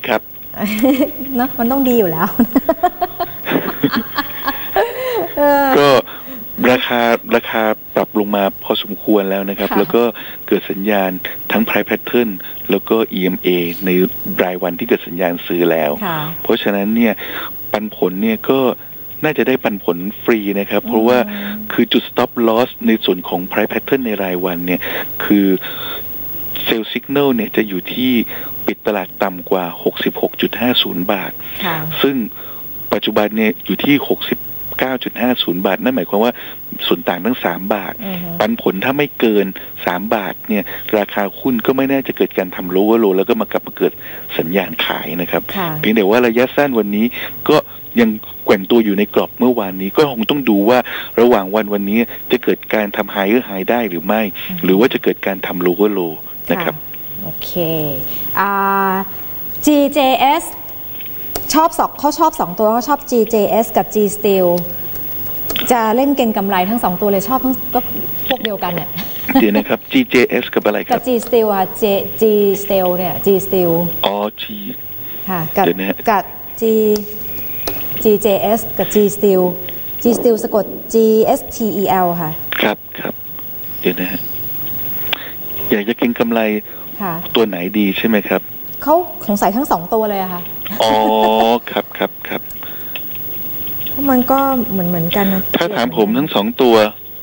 เนาะมันต้องดีอยู่แล้วก็ราคาราคาปรับลงมาพอสมควรแล้วนะครับแล้วก็เกิดสัญญาณทั้ง price pattern แล้วก็ อี เอ็ม เอ ในรายวันที่เกิดสัญญาณซื้อแล้วเพราะฉะนั้นเนี่ยปันผลเนี่ยก็น่าจะได้ปันผลฟรีนะครับเพราะว่าคือจุด stop loss ในส่วนของ price pattern ในรายวันเนี่ยคือsell signal เนี่ยจะอยู่ที่ปิดตลาดต่ำกว่า หกสิบหกจุดห้าศูนย์ บาทซึ่งปัจจุบันเนี่ยอยู่ที่ หกสิบเก้าจุดห้าศูนย์ บาทนั่นหมายความว่าส่วนต่างทั้งสามบาทปันผลถ้าไม่เกินสามบาทเนี่ยราคาหุ้นก็ไม่น่าจะเกิดการทำ lower low แล้วก็มากลับมาเกิดสัญญาณขายนะครับเพียงแต่ว่าระยะสั้นวันนี้ก็ยังแกว่งตัวอยู่ในกรอบเมื่อวานนี้ก็คงต้องดูว่าระหว่างวันวันนี้จะเกิดการทำ higher high ได้หรือไม่หรือว่าจะเกิดการทำ lower low นะครับโอเคอ่า จี เจ เอส ชอบสองเขาชอบสองตัวเขาชอบ จี เจ เอส กับ G Steel จะเล่นเก็งกำไรทั้งสองตัวเลยชอบทั้งก็พวกเดียวกันเนี่ยเดี๋ยวนะครับ จี เจ เอส กับอะไรครับกับ G Steel ค่ะ G G Steel เนี่ย G Steel อ๋อ G ค่ะกับกับ G G เจ เอส กับ G Steel G Steel สะกด G S T E L ค่ะครับครับเดี๋ยวนะฮะอยากจะเก็งกำไรตัวไหนดีใช่ไหมครับเขาสงสัยทั้งสองตัวเลยอะค่ะอ๋อครับครับครับเพราะมันก็เหมือนเหมือนกันนะถ้าถามผมทั้งสองตัว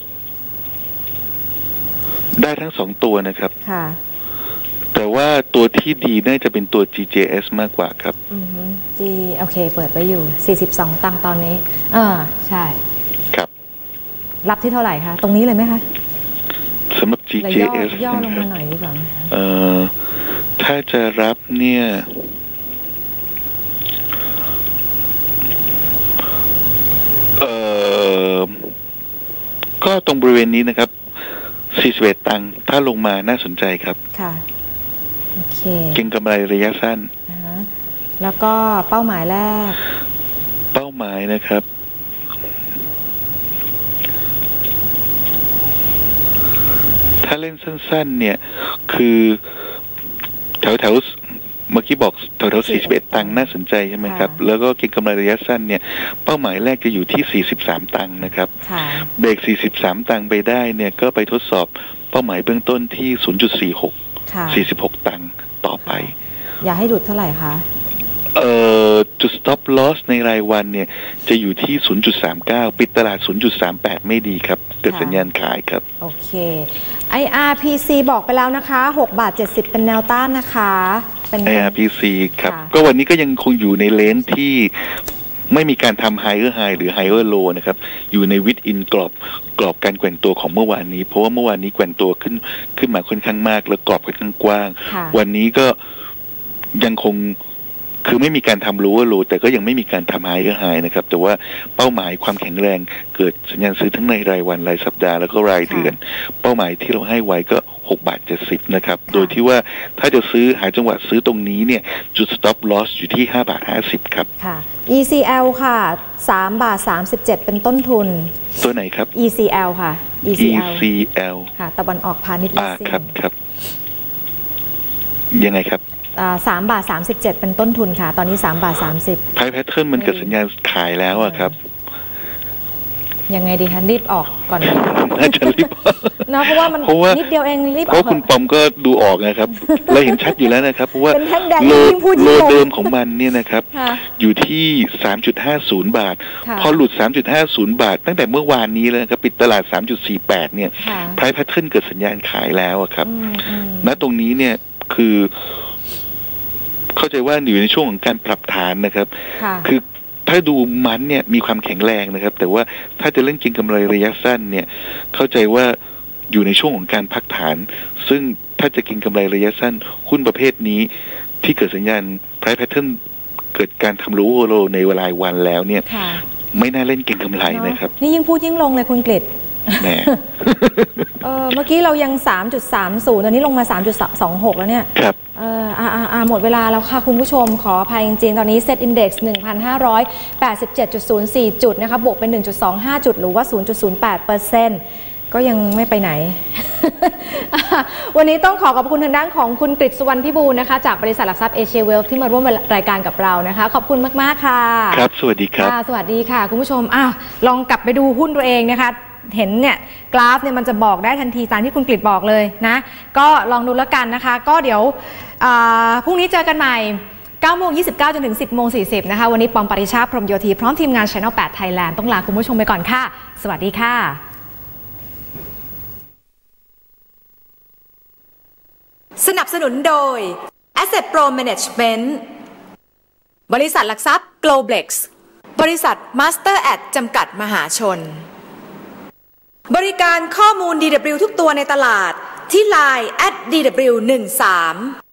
ได้ทั้งสองตัวนะครับค่ะแต่ว่าตัวที่ดีน่าจะเป็นตัว จี เจ เอส มากกว่าครับอือฮึ G โอเคเปิดไปอยู่สี่สิบสองตังค์ตอนนี้อ่าใช่ครับรับที่เท่าไหร่คะตรงนี้เลยไหมคะสำหรับ จี เจ เอสย่อลงมาหน่อยดีกว่าเอ่อถ้าจะรับเนี่ยเอ่อก็ตรงบริเวณนี้นะครับสี่สิบเอ็ดตังค์ถ้าลงมาน่าสนใจครับค่ะโอเคเก็งกำไรระยะสั้นแล้วก็เป้าหมายแรกเป้าหมายนะครับถ้าเล่นสั้นๆเนี่ยคือแถวแถวเมื่อกี้บอกแถวแถวสี่สิบเอ็ดตังค์น่าสนใจใช่ไหมครับแล้วก็เก็งกำไรระยะสั้นเนี่ยเป้าหมายแรกจะอยู่ที่สี่สิบสามตังค์นะครับเบรกสี่สิบสามตังค์ไปได้เนี่ยก็ไปทดสอบเป้าหมายเบื้องต้นที่ ศูนย์จุดสี่หก สี่สิบหกตังค์ต่อไปอยากให้หลุดเท่าไหร่คะเอ่อจุด stop loss ในรายวันเนี่ยจะอยู่ที่ ศูนย์จุดสามเก้า ปิดตลาด ศูนย์จุดสามแปด ไม่ดีครับเกิดสัญญาณขายครับโอเค ไอ อาร์ พี ซี บอกไปแล้วนะคะหกบาทเจ็ดสิบเป็นแนวต้านนะคะเป็น ไอ อาร์ พี ซี ครับก็วันนี้ก็ยังคงอยู่ในเลนที่ไม่มีการทำ higher high หรือ higher low นะครับอยู่ใน within กรอบกรอบการแกว่งตัวของเมื่อวานนี้เพราะว่าเมื่อวานนี้แกว่งตัวขึ้นขึ้นมาค่อนข้างมากแล้วกรอบค่อนข้างกว้างวันนี้ก็ยังคงคือไม่มีการทำ lower low แต่ก็ยังไม่มีการทำ higher high นะครับแต่ว่าเป้าหมายความแข็งแรงเกิดสัญญาณซื้อทั้งในรายวันรายสัปดาห์แล้วก็รายเดือนเป้าหมายที่เราให้ไว้ก็หกบาทเจ็ดสิบนะครับโดยที่ว่าถ้าจะซื้อหาจังหวะซื้อตรงนี้เนี่ยจุด stop loss อยู่ที่ห้าบาทห้าสิบครับค่ะ อี ซี แอล ค่ะสามบาทสามสิบเจ็ดเป็นต้นทุนตัวไหนครับอี ซี แอล ค่ะ อี ซีแอลค่ะตะวันออกพาณิชย์อ่าครับครับยังไงครับสามบาทสามสิบเจ็ดเป็นต้นทุนค่ะตอนนี้สามบาทสามสิบไพร์แพทเทิร์นมันเกิดสัญญาณขายแล้วอะครับยังไงดีคะรีบออกก่อนน่าจะรีบเนาะเพราะว่ามันนิดเดียวเองรีบออกเพราะคุณปอมก็ดูออกนะครับเราเห็นชัดอยู่แล้วนะครับเพราะว่าโลโลเดิมของมันเนี่ยนะครับอยู่ที่ สามจุดห้าศูนย์ บาทพอหลุด สามจุดห้าศูนย์ บาทตั้งแต่เมื่อวานนี้แล้วครับปิดตลาด สามจุดสี่แปด เนี่ยไพร์แพทเทิร์นเกิดสัญญาณขายแล้วครับณตรงนี้เนี่ยคือเข้าใจว่าอยู่ในช่วงของการปรับฐานนะครับคือถ้าดูมันเนี่ยมีความแข็งแรงนะครับแต่ว่าถ้าจะเล่นเก็งกำไรระยะสั้นเนี่ยเข้าใจว่าอยู่ในช่วงของการพักฐานซึ่งถ้าจะเก็งกำไรระยะสั้นหุ้นประเภทนี้ที่เกิดสัญญาณ price pattern เกิดการทำ lower low ในเวลาวันแล้วเนี่ยไม่น่าเล่นเก็งกำไรนะครับนี่ยิ่งพูดยิ่งลงเลยคุณกฤษแหมเออเมื่อกี้เรายัง สามจุดสามศูนย์ ตอนนี้ลงมา สามจุดสองหก แล้วเนี่ยครับเอออ่าอ่าหมดเวลาแล้วค่ะคุณผู้ชมขออภัยจริงๆตอนนี้ Set Index หนึ่งพันห้าร้อยแปดสิบเจ็ดจุดศูนย์สี่ จุดนะคะบวกเป็น หนึ่งจุดสองห้า จุดหรือว่า ศูนย์จุดศูนย์แปดเปอร์เซ็นต์ ก็ยังไม่ไปไหนวันนี้ต้องขอขอบคุณทางด้านของคุณกฤษ สุวรรณพิบูลนะคะจากบริษัทหลักทรัพย์เอเชียเวลที่มาร่วมรายการกับเรานะคะขอบคุณมากๆค่ะครับสวัสดีครับสวัสดีค่ะคุณผู้ชมอ้าวลองกลับไปดูหุ้นตัวเองนะคะเห็นเนี่ยกราฟเนี่ยมันจะบอกได้ทันทีตามที่คุณกฤษบอกเลยนะก็ลองดูแล้วกันนะคะก็เดี๋ยวพรุ่งนี้เจอกันใหม่เก้าโมงยี่สิบเก้าจนถึงสิบโมงสี่สิบนะคะวันนี้ปอมปริชาพรหมโยธีพร้อมทีมงาน Channel แปด Thailand ต้องลาคุณผู้ชมไปก่อนค่ะสวัสดีค่ะสนับสนุนโดย Asset Pro Management บริษัทหลักทรัพย์ Globlex บริษัท Master Ad จำกัดมหาชนบริการข้อมูล ดี ดับเบิลยู ทุกตัวในตลาดที่ ไลน์ แอท ดี ดับเบิลยู หนึ่งสาม